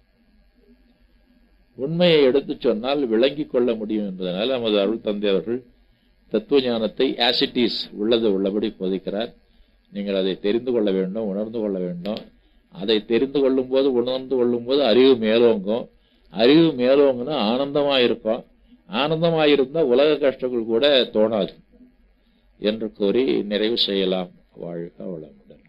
உண்மையை எடுத்து சொன்னால் விளங்கிக் கொள்ள முடியும் என்பதனால நமது அருள் தந்தை அவர்கள் தத்துவ ஞானத்தை ஆசிட்டிஸ் உள்ளது உள்ளபடி போதிக்கிறார். நீங்கள் அதை தெரிந்து கொள்ள வேண்டும், உணர்ந்து கொள்ள வேண்டும். அதை தெரிந்து கொள்ளும் போது, உணர்ந்து கொள்ளும் போது அறிவு மேலோங்கும். அறிவு மேலோங்குன்னா ஆனந்தமா இருக்கும். ஆனந்தமாயிருந்தா உலக கஷ்டங்கள் கூட தோணாது என்று கூறி நிறைவு செய்யலாம். வாழ்க வளமுடன்.